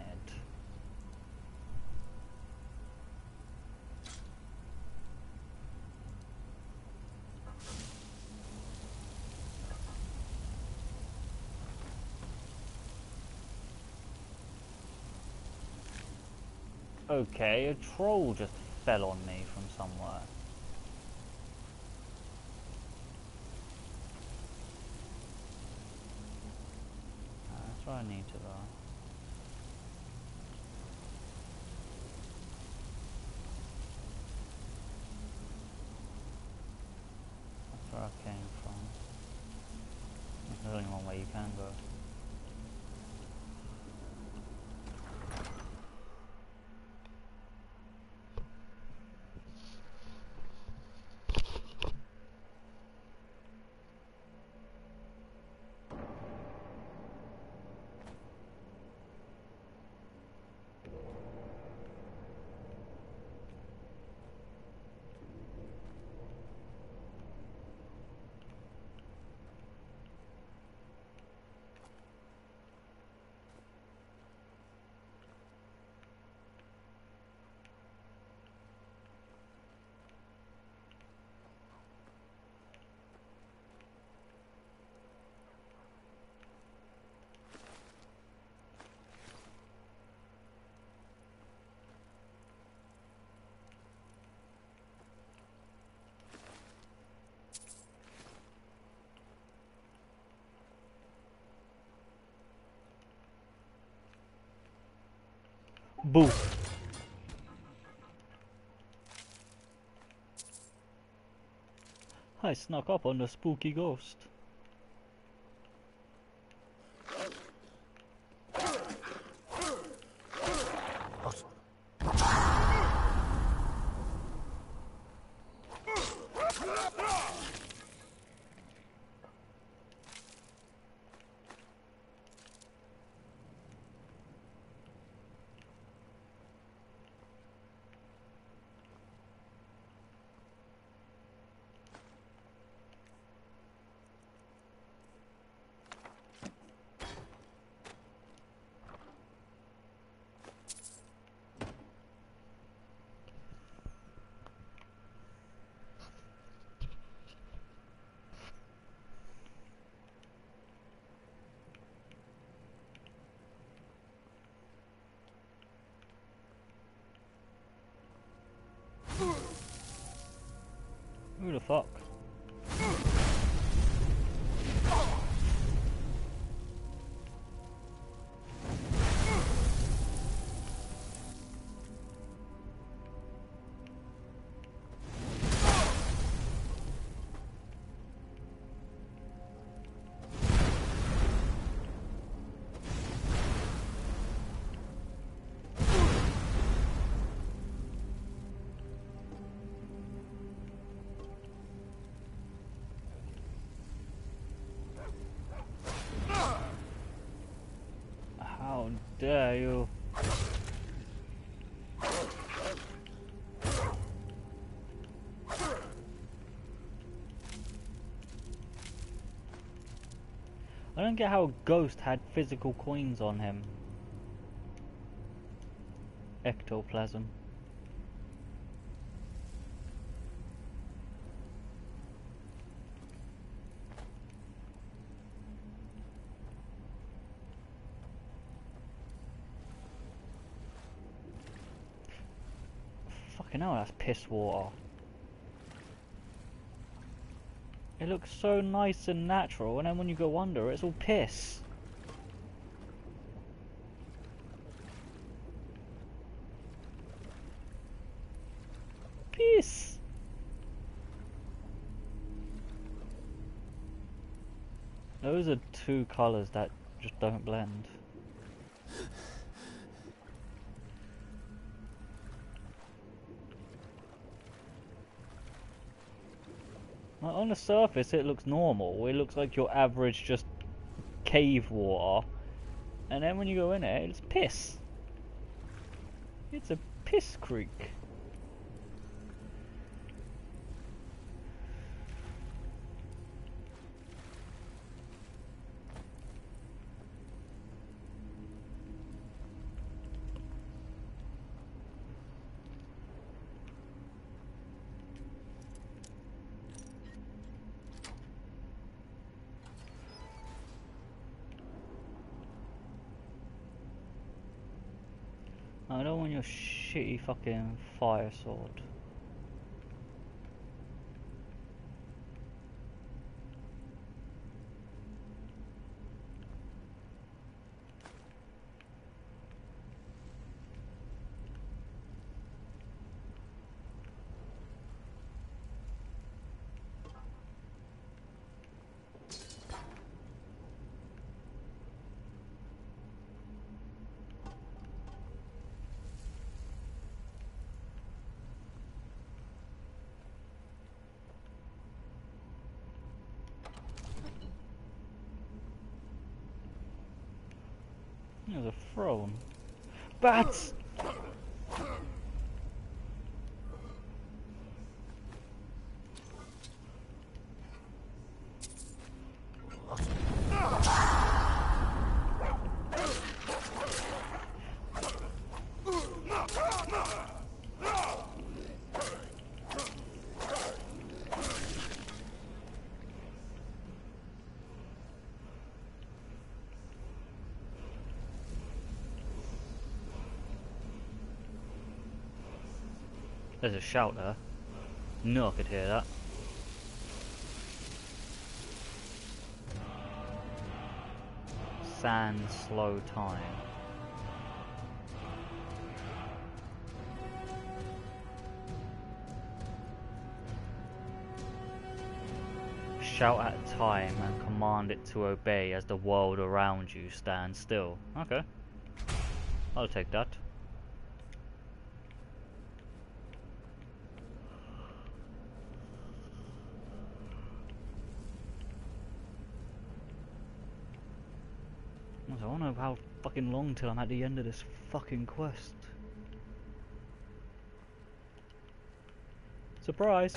Okay, a troll just fell on me from somewhere. That's what I need to learn. That's where I came from. There's only one way you can go. Boo! I snuck up on the spooky ghost. Who the fuck? How dare you? I don't get how Ghost had physical coins on him. Ectoplasm. Fucking hell, that's piss water. It looks so nice and natural, and then when you go under, it's all piss. Piss! Those are two colours that just don't blend. Like, on the surface it looks normal, it looks like your average just cave water, and then when you go in it, it's piss. It's a piss creek. I don't want your shitty fucking fire sword. There's a throne. Bats! There's a shout there. No, I could hear that. Sand slow time. Shout at time and command it to obey as the world around you stands still. Okay. I'll take that. I don't know how fucking long till I'm at the end of this fucking quest. Surprise!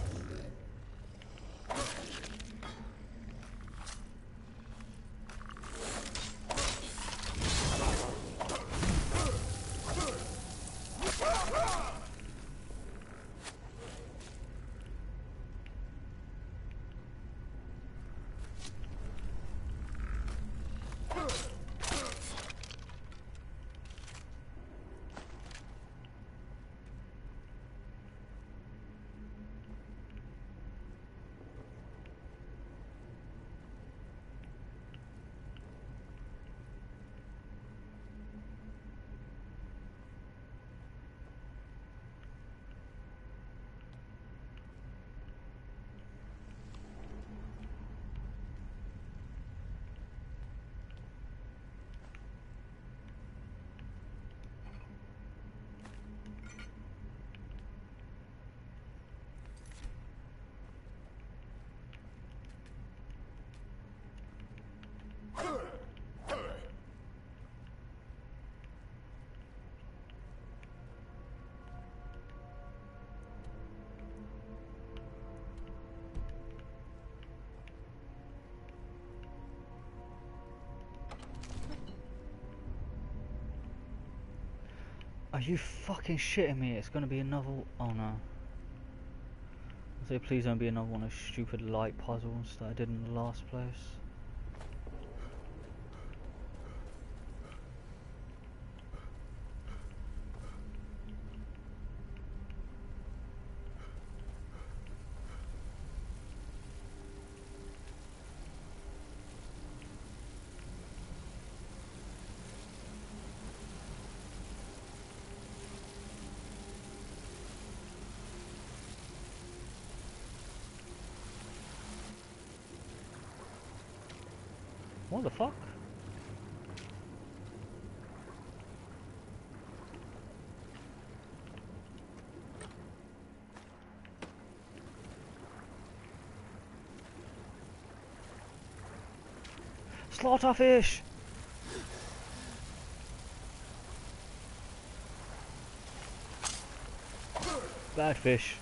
Are you fucking shitting me? It's gonna be another... Oh no. I say please don't be another one of those stupid light puzzles that I did in the last place. What the fuck? Slaughterfish! Bad fish.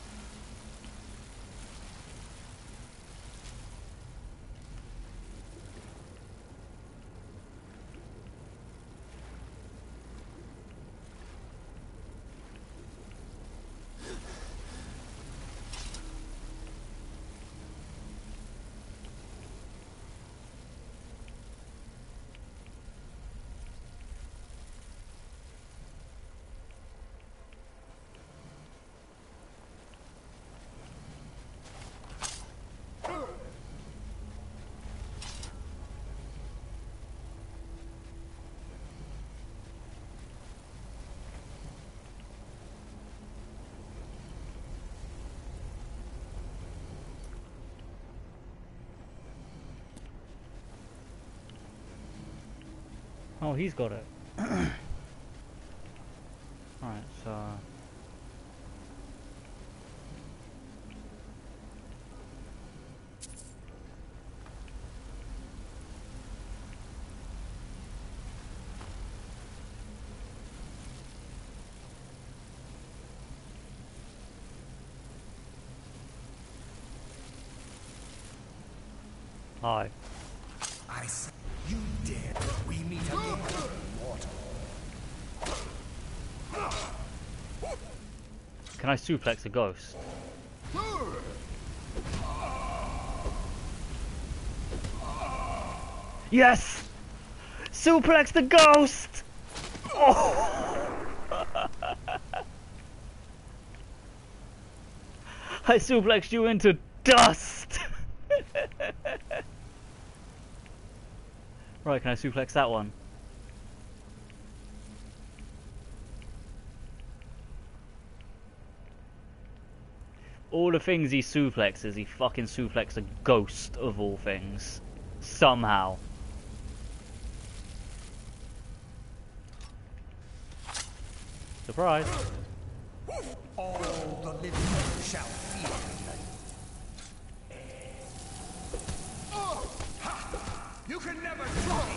Oh, he's got it. Alright, so... Hi. I say, you dare. We meet again, mortal. Can I suplex a ghost? Yes! Suplex the ghost! Oh! I suplexed you into dust! Right, can I suplex that one? All the things he suplexes, he fucking suplexed a ghost of all things. Somehow. Surprise. All the living shall feel. You can never try.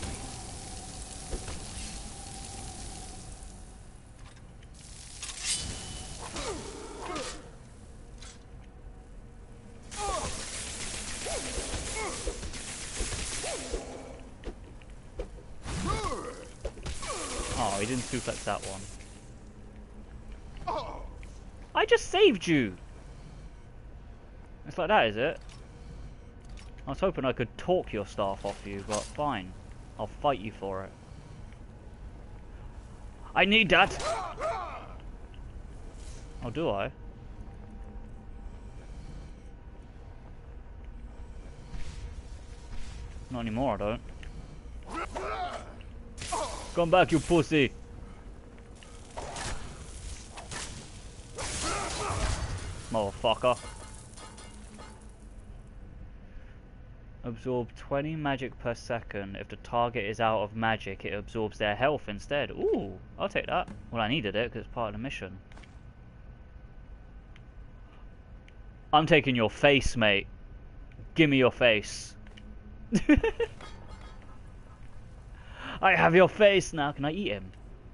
Oh, he didn't suplex that one. I just saved you! It's like that, is it? I was hoping I could talk your staff off you, but fine. I'll fight you for it. I need that! Oh, do I? Not anymore, I don't. Come back, you pussy! Motherfucker. Absorb 20 magic per second. If the target is out of magic, it absorbs their health instead. Ooh, I'll take that. Well, I needed it because it's part of the mission. I'm taking your face, mate. Give me your face. I have your face now. Can I eat him?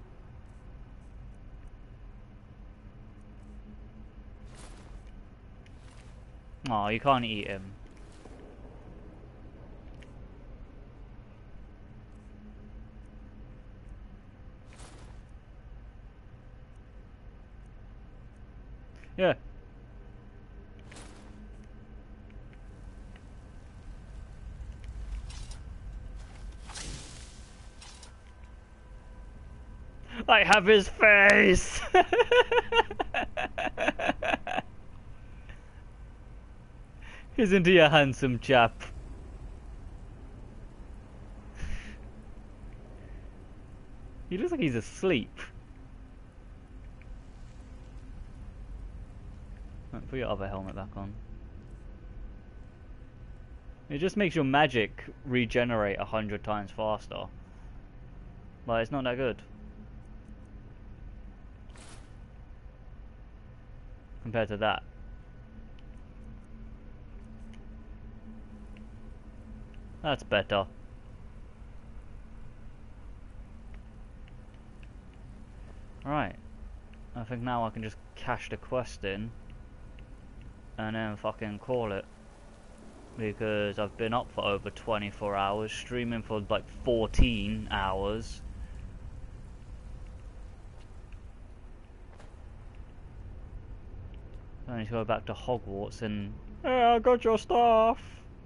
Oh, you can't eat him. Yeah. I have his face! Isn't he a handsome chap? He looks like he's asleep. Right, put your other helmet back on. It just makes your magic regenerate 100 times faster. Like, it's not that good. Compared to that. That's better. Right. I think now I can just cash the quest in and then fucking call it. Because I've been up for over 24 hours, streaming for like 14 hours. I need to go back to Hogwarts and... Yeah, I got your stuff!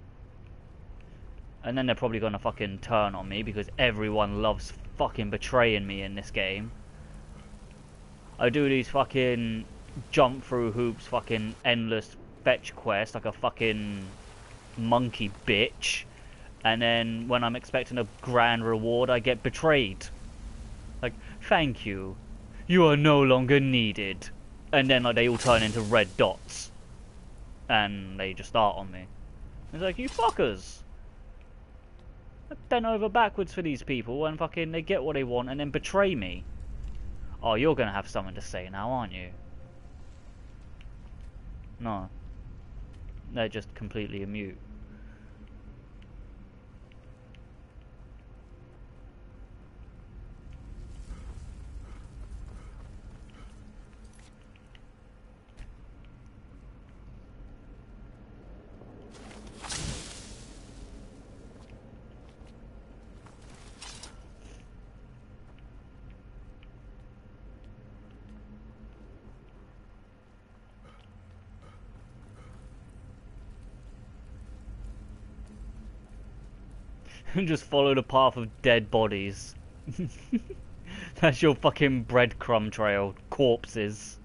And then they're probably gonna fucking turn on me because everyone loves fucking betraying me in this game. I do these fucking jump through hoops, fucking endless fetch quests like a fucking monkey bitch. And then when I'm expecting a grand reward, I get betrayed. Like, thank you. You are no longer needed. And then like they all turn into red dots. And they just start on me. It's like, you fuckers. I bent over backwards for these people and fucking they get what they want and then betray me. Oh, you're gonna have something to say now, aren't you? No. They're just completely mute. And just follow the path of dead bodies. That's your fucking breadcrumb trail. Corpses.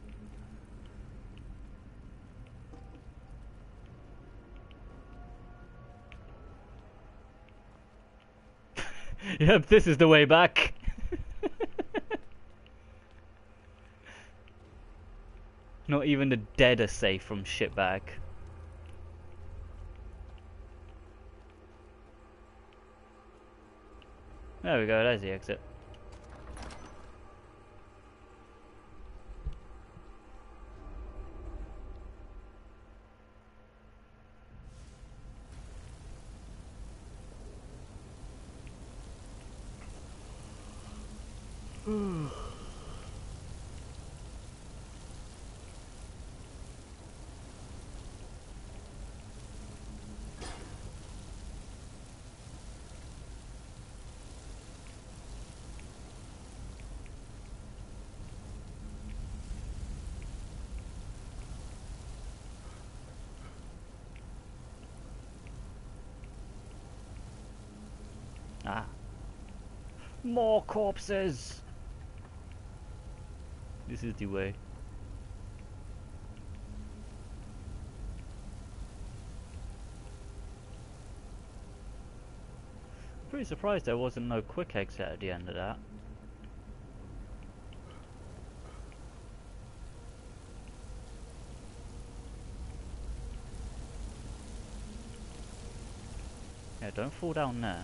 Yep, this is the way back. Not even the dead are safe from shitbag. There we go, there's the exit. Ah. More corpses! This is the way. Pretty surprised there wasn't no quick exit at the end of that. Yeah, don't fall down there.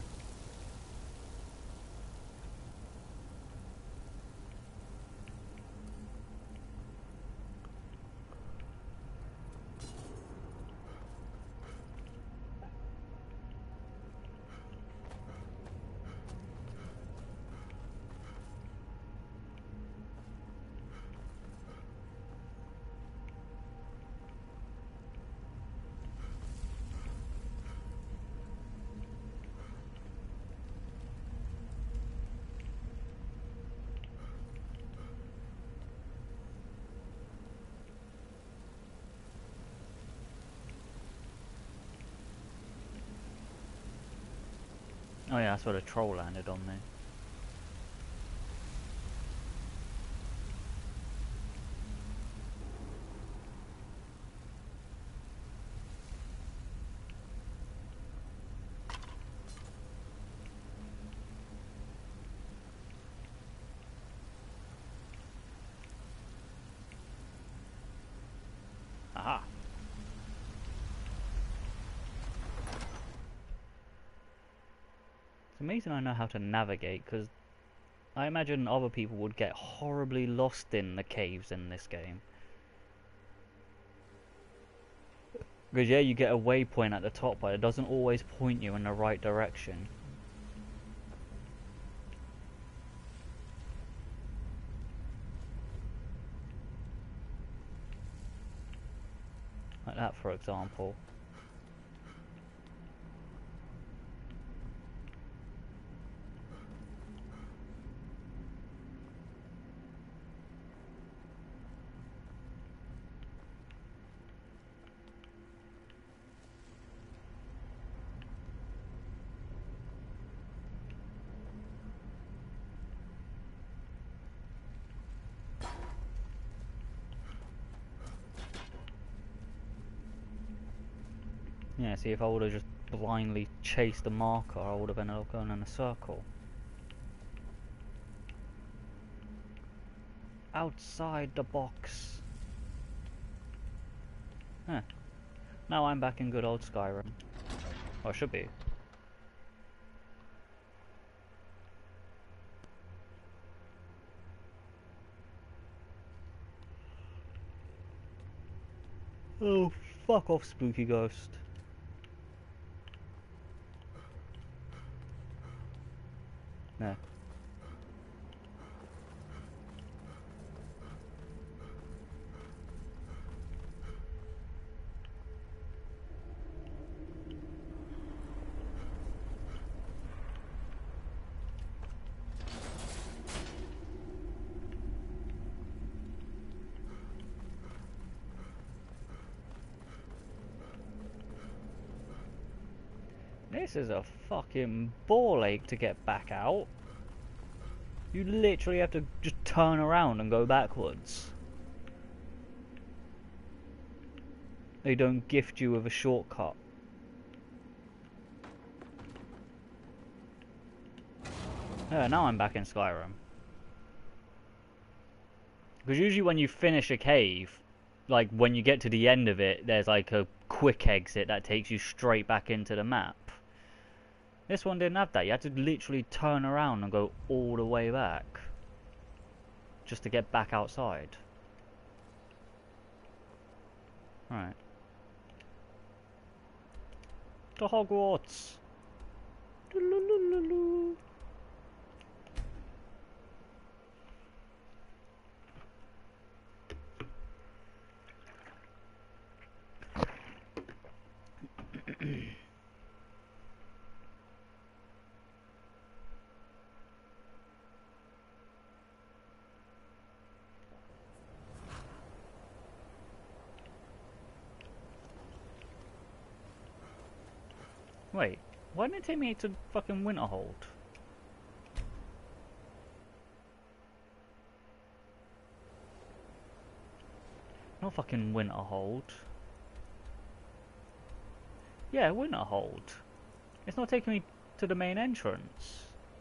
Oh yeah, that's where the troll landed on me. Aha! It's amazing I know how to navigate, because I imagine other people would get horribly lost in the caves in this game. Because yeah, you get a waypoint at the top, but it doesn't always point you in the right direction. Like that, for example. Yeah, see, if I would have just blindly chased the marker, I would have ended up going in a circle. Outside the box. Huh. Now I'm back in good old Skyrim. Or should be. Oh, fuck off, spooky ghost. No. This is a fucking ball ache to get back out. You literally have to just turn around and go backwards. They don't gift you with a shortcut. Yeah, now I'm back in Skyrim. Because usually when you finish a cave, like when you get to the end of it, there's like a quick exit that takes you straight back into the map. This one didn't have that. You had to literally turn around and go all the way back just to get back outside. Right. To Hogwarts. Wait, why didn't it take me to fucking Winterhold? Not fucking Winterhold. Yeah, Winterhold. It's not taking me to the main entrance.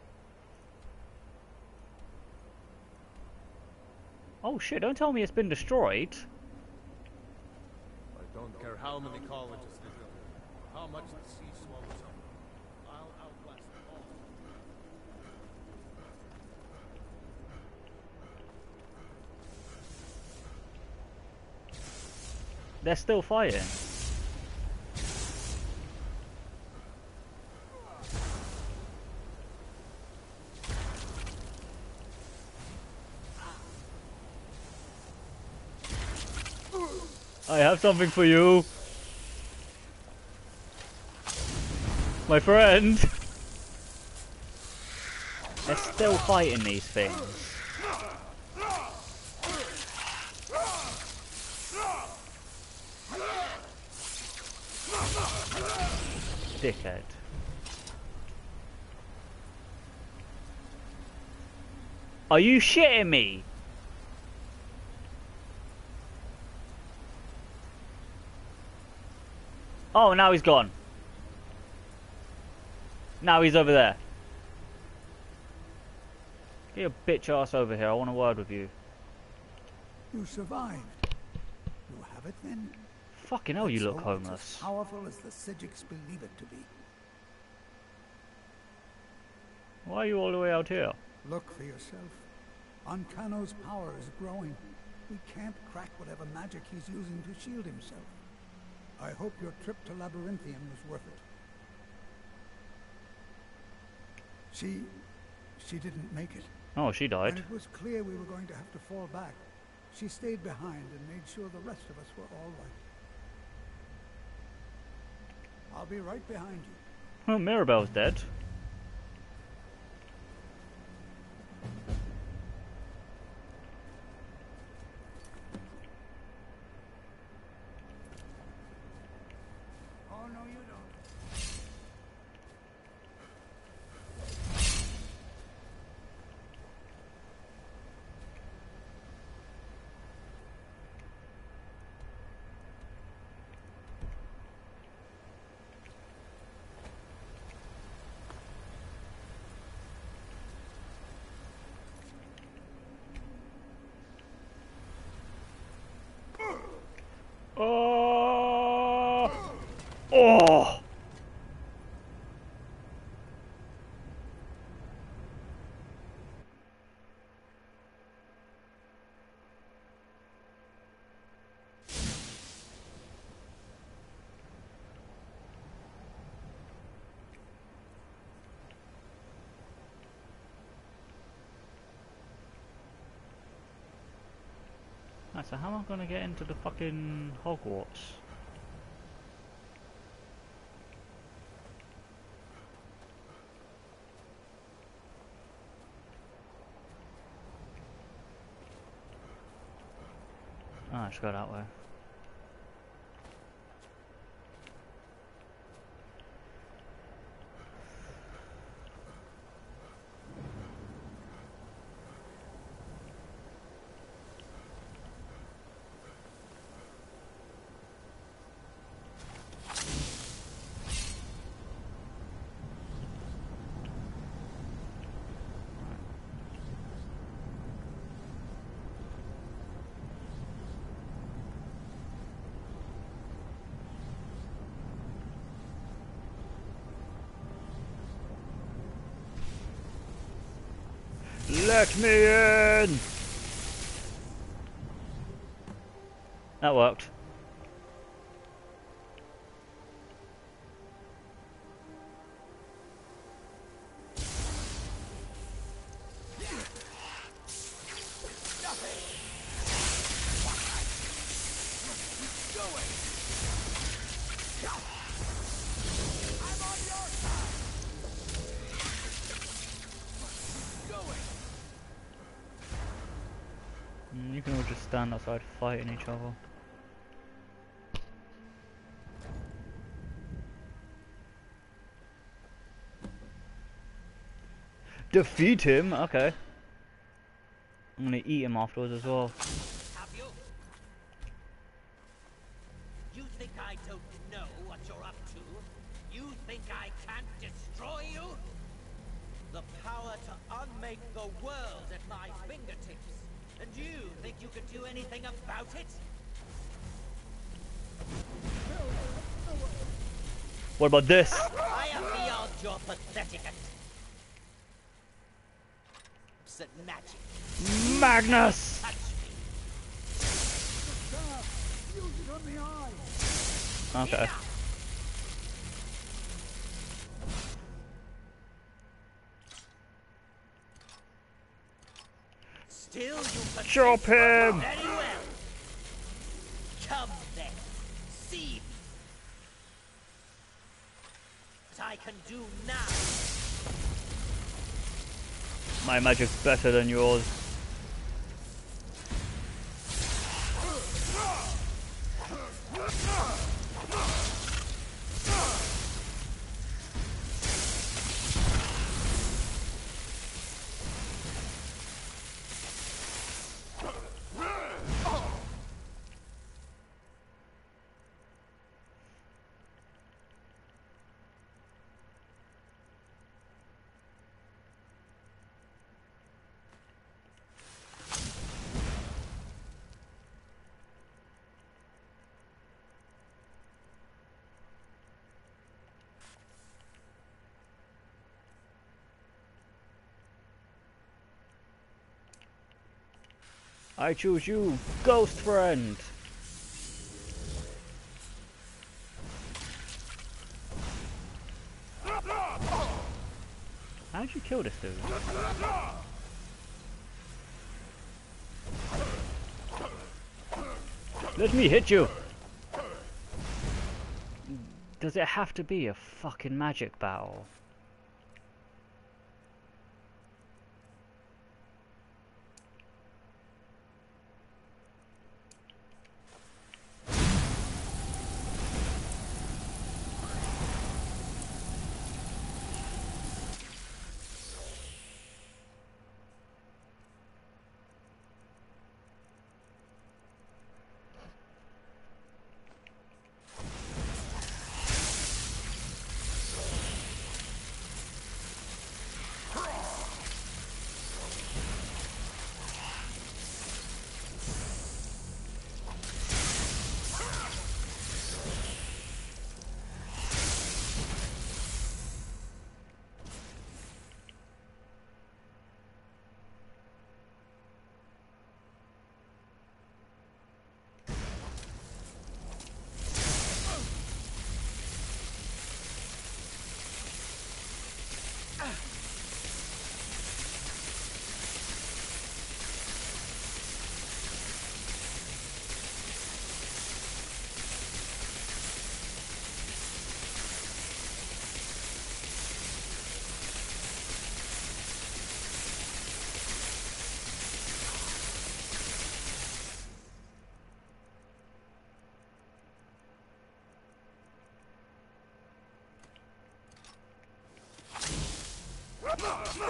Oh shit, don't tell me it's been destroyed. I don't care how many colleges they build, or how much the sea swallows up. I'll outlast them all. They're still fighting. I have something for you, my friend. They're still fighting these things. Dickhead. Are you shitting me? Oh, now he's gone. Now he's over there. Get your bitch ass over here. I want a word with you. You survived. You have it then? Fucking hell, you look homeless. It's as powerful as the Synics believe it to be. Why are you all the way out here? Look for yourself. Ancano's power is growing. We can't crack whatever magic he's using to shield himself. I hope your trip to Labyrinthium was worth it. She didn't make it. Oh, she died. When it was clear we were going to have to fall back, she stayed behind and made sure the rest of us were all right. I'll be right behind you. Oh, Mirabelle's dead. Oh, no, you don't. Oh! Oh! so how am I gonna get into the fucking Hogwarts? Oh, I just go that way. Let me in! That worked. You can all just stand outside fighting each other. Defeat him? Okay. I'm gonna eat him afterwards as well. Have you? You think I don't know what you're up to? You think I can't destroy you? The power to unmake the world at my fingertips. And you think you could do anything about it? What about this? I am beyond your pathetic magic. Magnus! Touch me. Okay. Still you Chop him! very well. Come then, see me. What I can do now. My magic's better than yours. I choose you, ghost friend! How'd you kill this dude? Let me hit you! Does it have to be a fucking magic battle?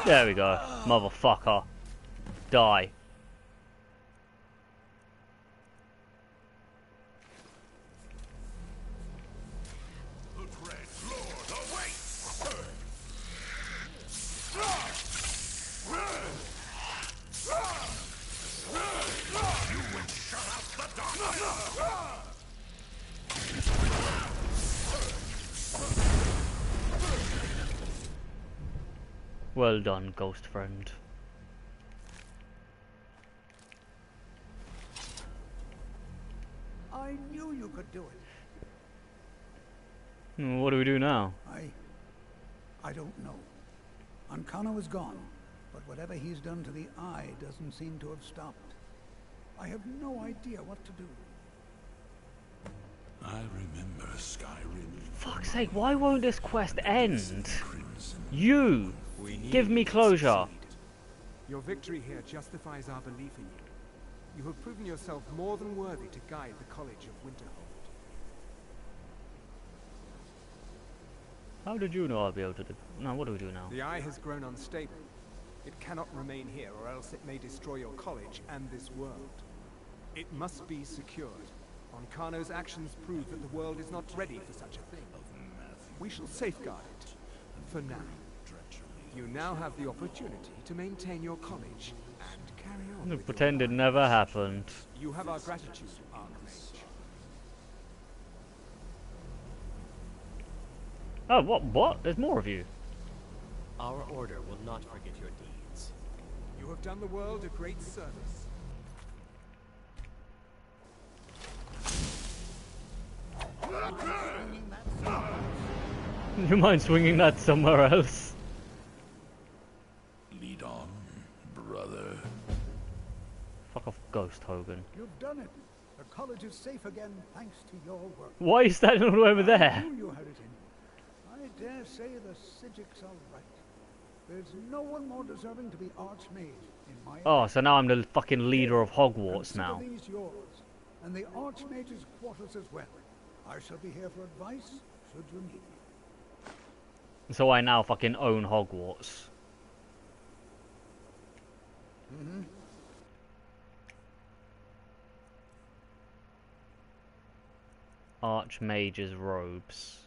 There we go. Motherfucker. Die. Well done, ghost friend. I knew you could do it. What do we do now? I don't know. Ancano is gone, but whatever he's done to the Eye doesn't seem to have stopped. I have no idea what to do. I remember Skyrim. Fuck's sake, why won't this quest end? You! Give me closure! Your victory here justifies our belief in you. You have proven yourself more than worthy to guide the College of Winterhold. How did you know I'll be able to do... Now, what do we do now? The Eye has grown unstable. It cannot remain here, or else it may destroy your college and this world. It must be secured. Ancano's actions prove that the world is not ready for such a thing. We shall safeguard it, for now. You now have the opportunity to maintain your college and carry on with Pretend it never happened. You have our gratitude, Archmage. Oh, what? There's more of you. Our order will not forget your deeds. You have done the world a great service. You mind swinging that somewhere else? Lead on, brother. Fuck off, Ghost Hogan. You've done it. The college is safe again thanks to your work. Why are you standing all the way over I there? knew you had it in. I dare say the Synics are right. There's no one more deserving to be Archmage in my Oh, so now I'm the fucking leader of Hogwarts now. Consider these yours, and the Archmage's quarters as well. I shall be here for advice, should you need me. So I now fucking own Hogwarts. Mm-hmm. Archmage's robes.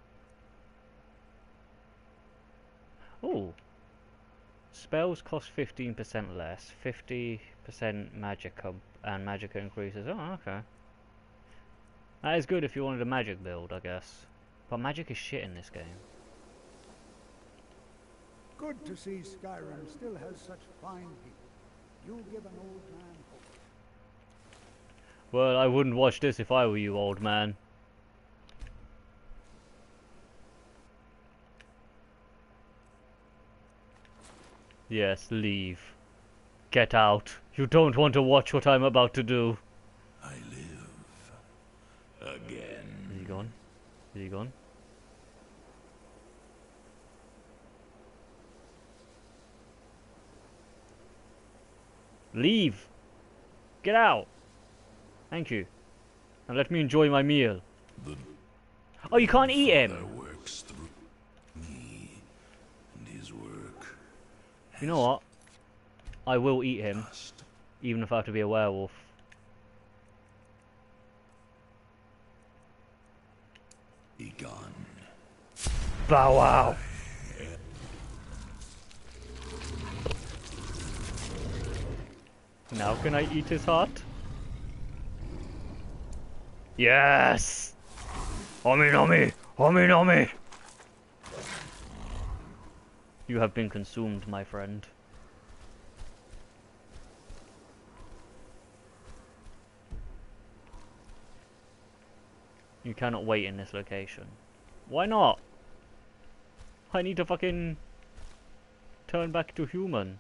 Ooh. Spells cost 15% less, 50% magicka, and magicka increases. Oh, okay. That is good if you wanted a magic build, I guess. But magic is shit in this game. Good to see Skyrim still has such fine people. You give an old man hope. Well, I wouldn't watch this if I were you, old man. Yes, leave. Get out. You don't want to watch what I'm about to do. I live again. Is he gone? Is he gone? Leave! Get out! Thank you. Now let me enjoy my meal. Oh, you can't eat him! Works through me and his work. You know what? I will eat him, even if I have to be a werewolf. Be gone. Bow wow! Now can I eat his heart? Yes! Omi nomi! Omi nomi! You have been consumed, my friend. You cannot wait in this location. Why not? I need to fucking turn back to human.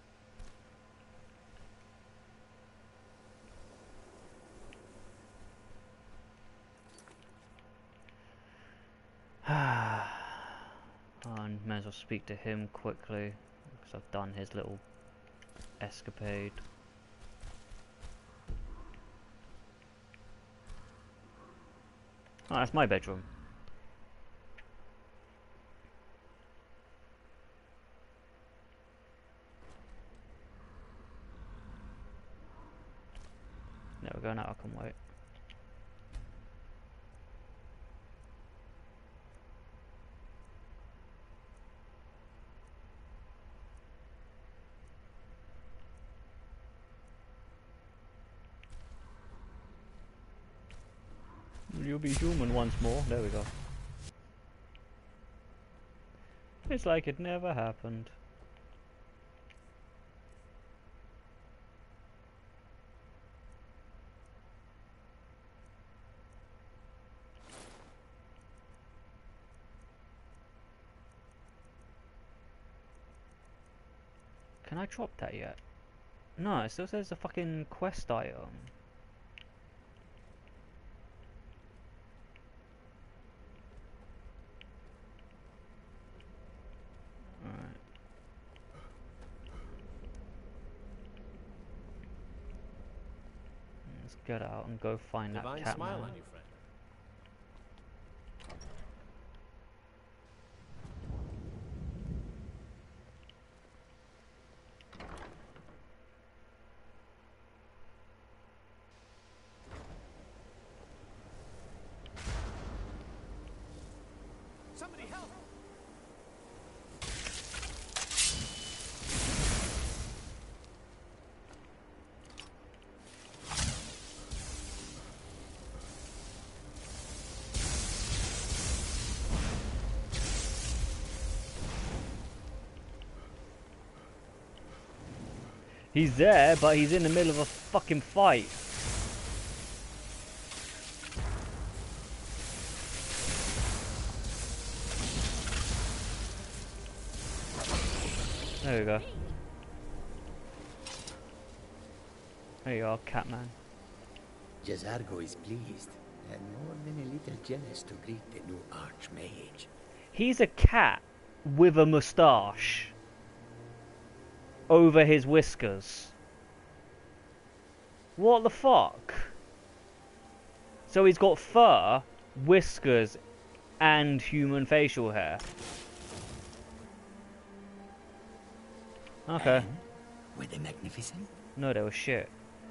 And may as well speak to him quickly, because I've done his little escapade. Oh, that's my bedroom. go, now I can wait. You'll be human once more. There we go. It's like it never happened. Can I drop that yet? No, it still says a fucking quest item. Alright. Let's get out and go find that cat Smile man. on you, friend. Somebody help! He's there, but he's in the middle of a fucking fight. There we go. There you are, Catman. Jazargo is pleased, and more than a little jealous to greet the new Archmage. He's a cat with a moustache over his whiskers. What the fuck? So he's got fur, whiskers, and human facial hair. Okay. And were they magnificent? No, they were shit.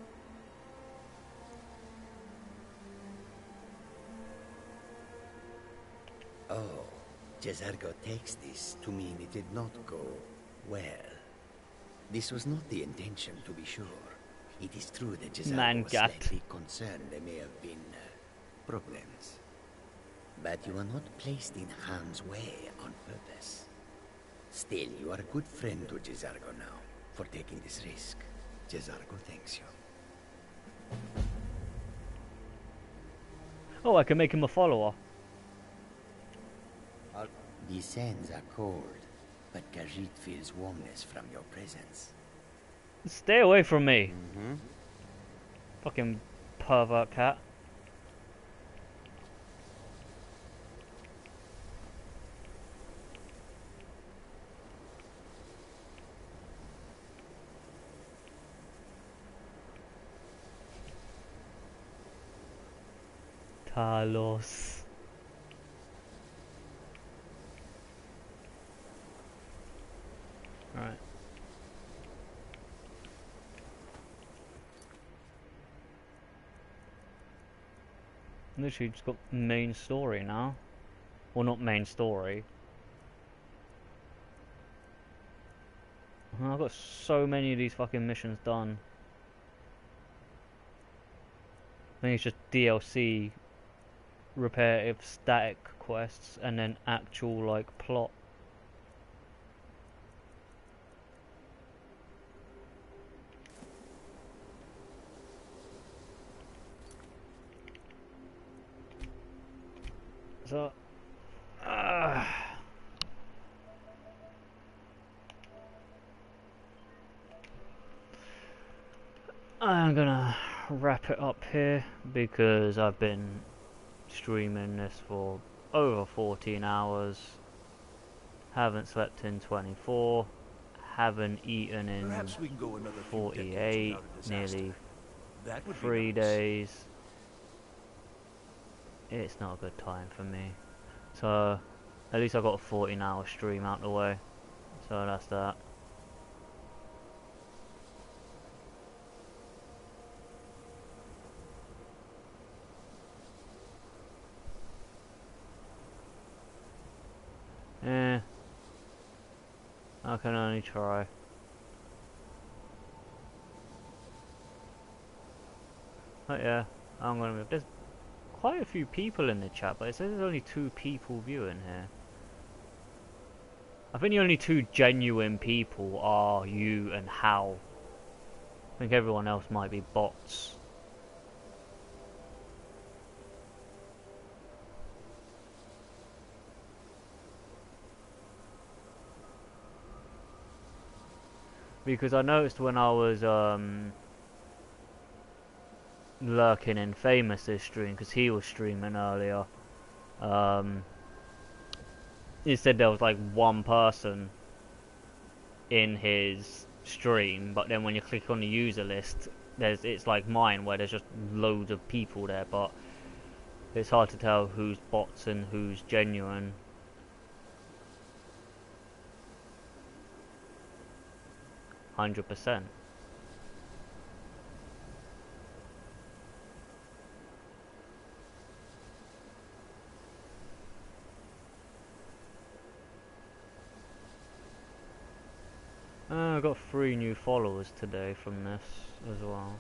Oh, Jazargo takes this to mean it did not go well. This was not the intention, to be sure. It is true that Jazargo was slightly concerned there may have been problems. But you are not placed in harm's way on purpose. Still, you are a good friend to Jazargo now, for taking this risk. Jazargo thanks you. Oh, I can make him a follower. The sands are cold, but Khajiit feels warmness from your presence. Stay away from me. Mm-hmm. Fucking pervert cat. Talos. Alright. Literally just got main story now. Well, not main story. I've got so many of these fucking missions done. I think it's just DLC, repetitive, static quests, and then actual, like, plot. So, I'm gonna wrap it up here because I've been streaming this for over 14 hours, haven't slept in 24, haven't eaten in Perhaps we can go another few 48, decades without a disaster. nearly That would be 3 nice. days. It's not a good time for me. So, at least I got a 14-hour stream out the way. So that's that. I can only try. But yeah, I'm gonna move. There's quite a few people in the chat, but it says there's only 2 people viewing here. I think the only 2 genuine people are you and Hal. I think everyone else might be bots. Because I noticed when I was lurking in Famous's stream, because he was streaming earlier, he said there was like 1 person in his stream, but then when you click on the user list, it's like mine where there's just loads of people there, but it's hard to tell who's bots and who's genuine. %. I got 3 new followers today from this as well.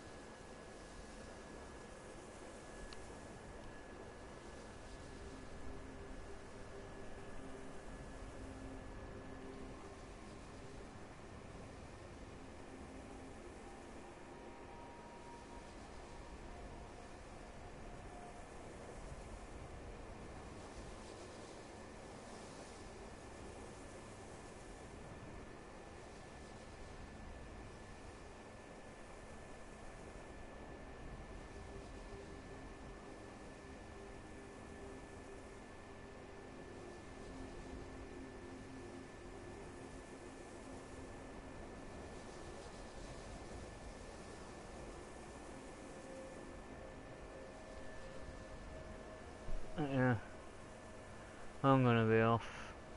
Yeah, I'm gonna be off.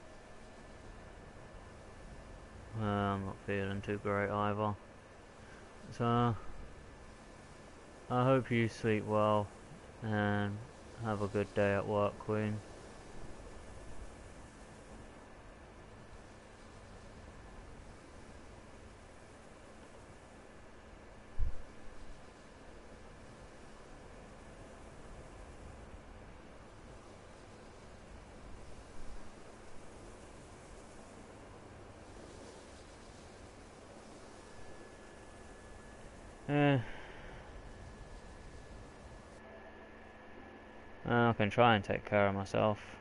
I'm not feeling too great either. So, I hope you sleep well and have a good day at work, Queen. I can try and take care of myself.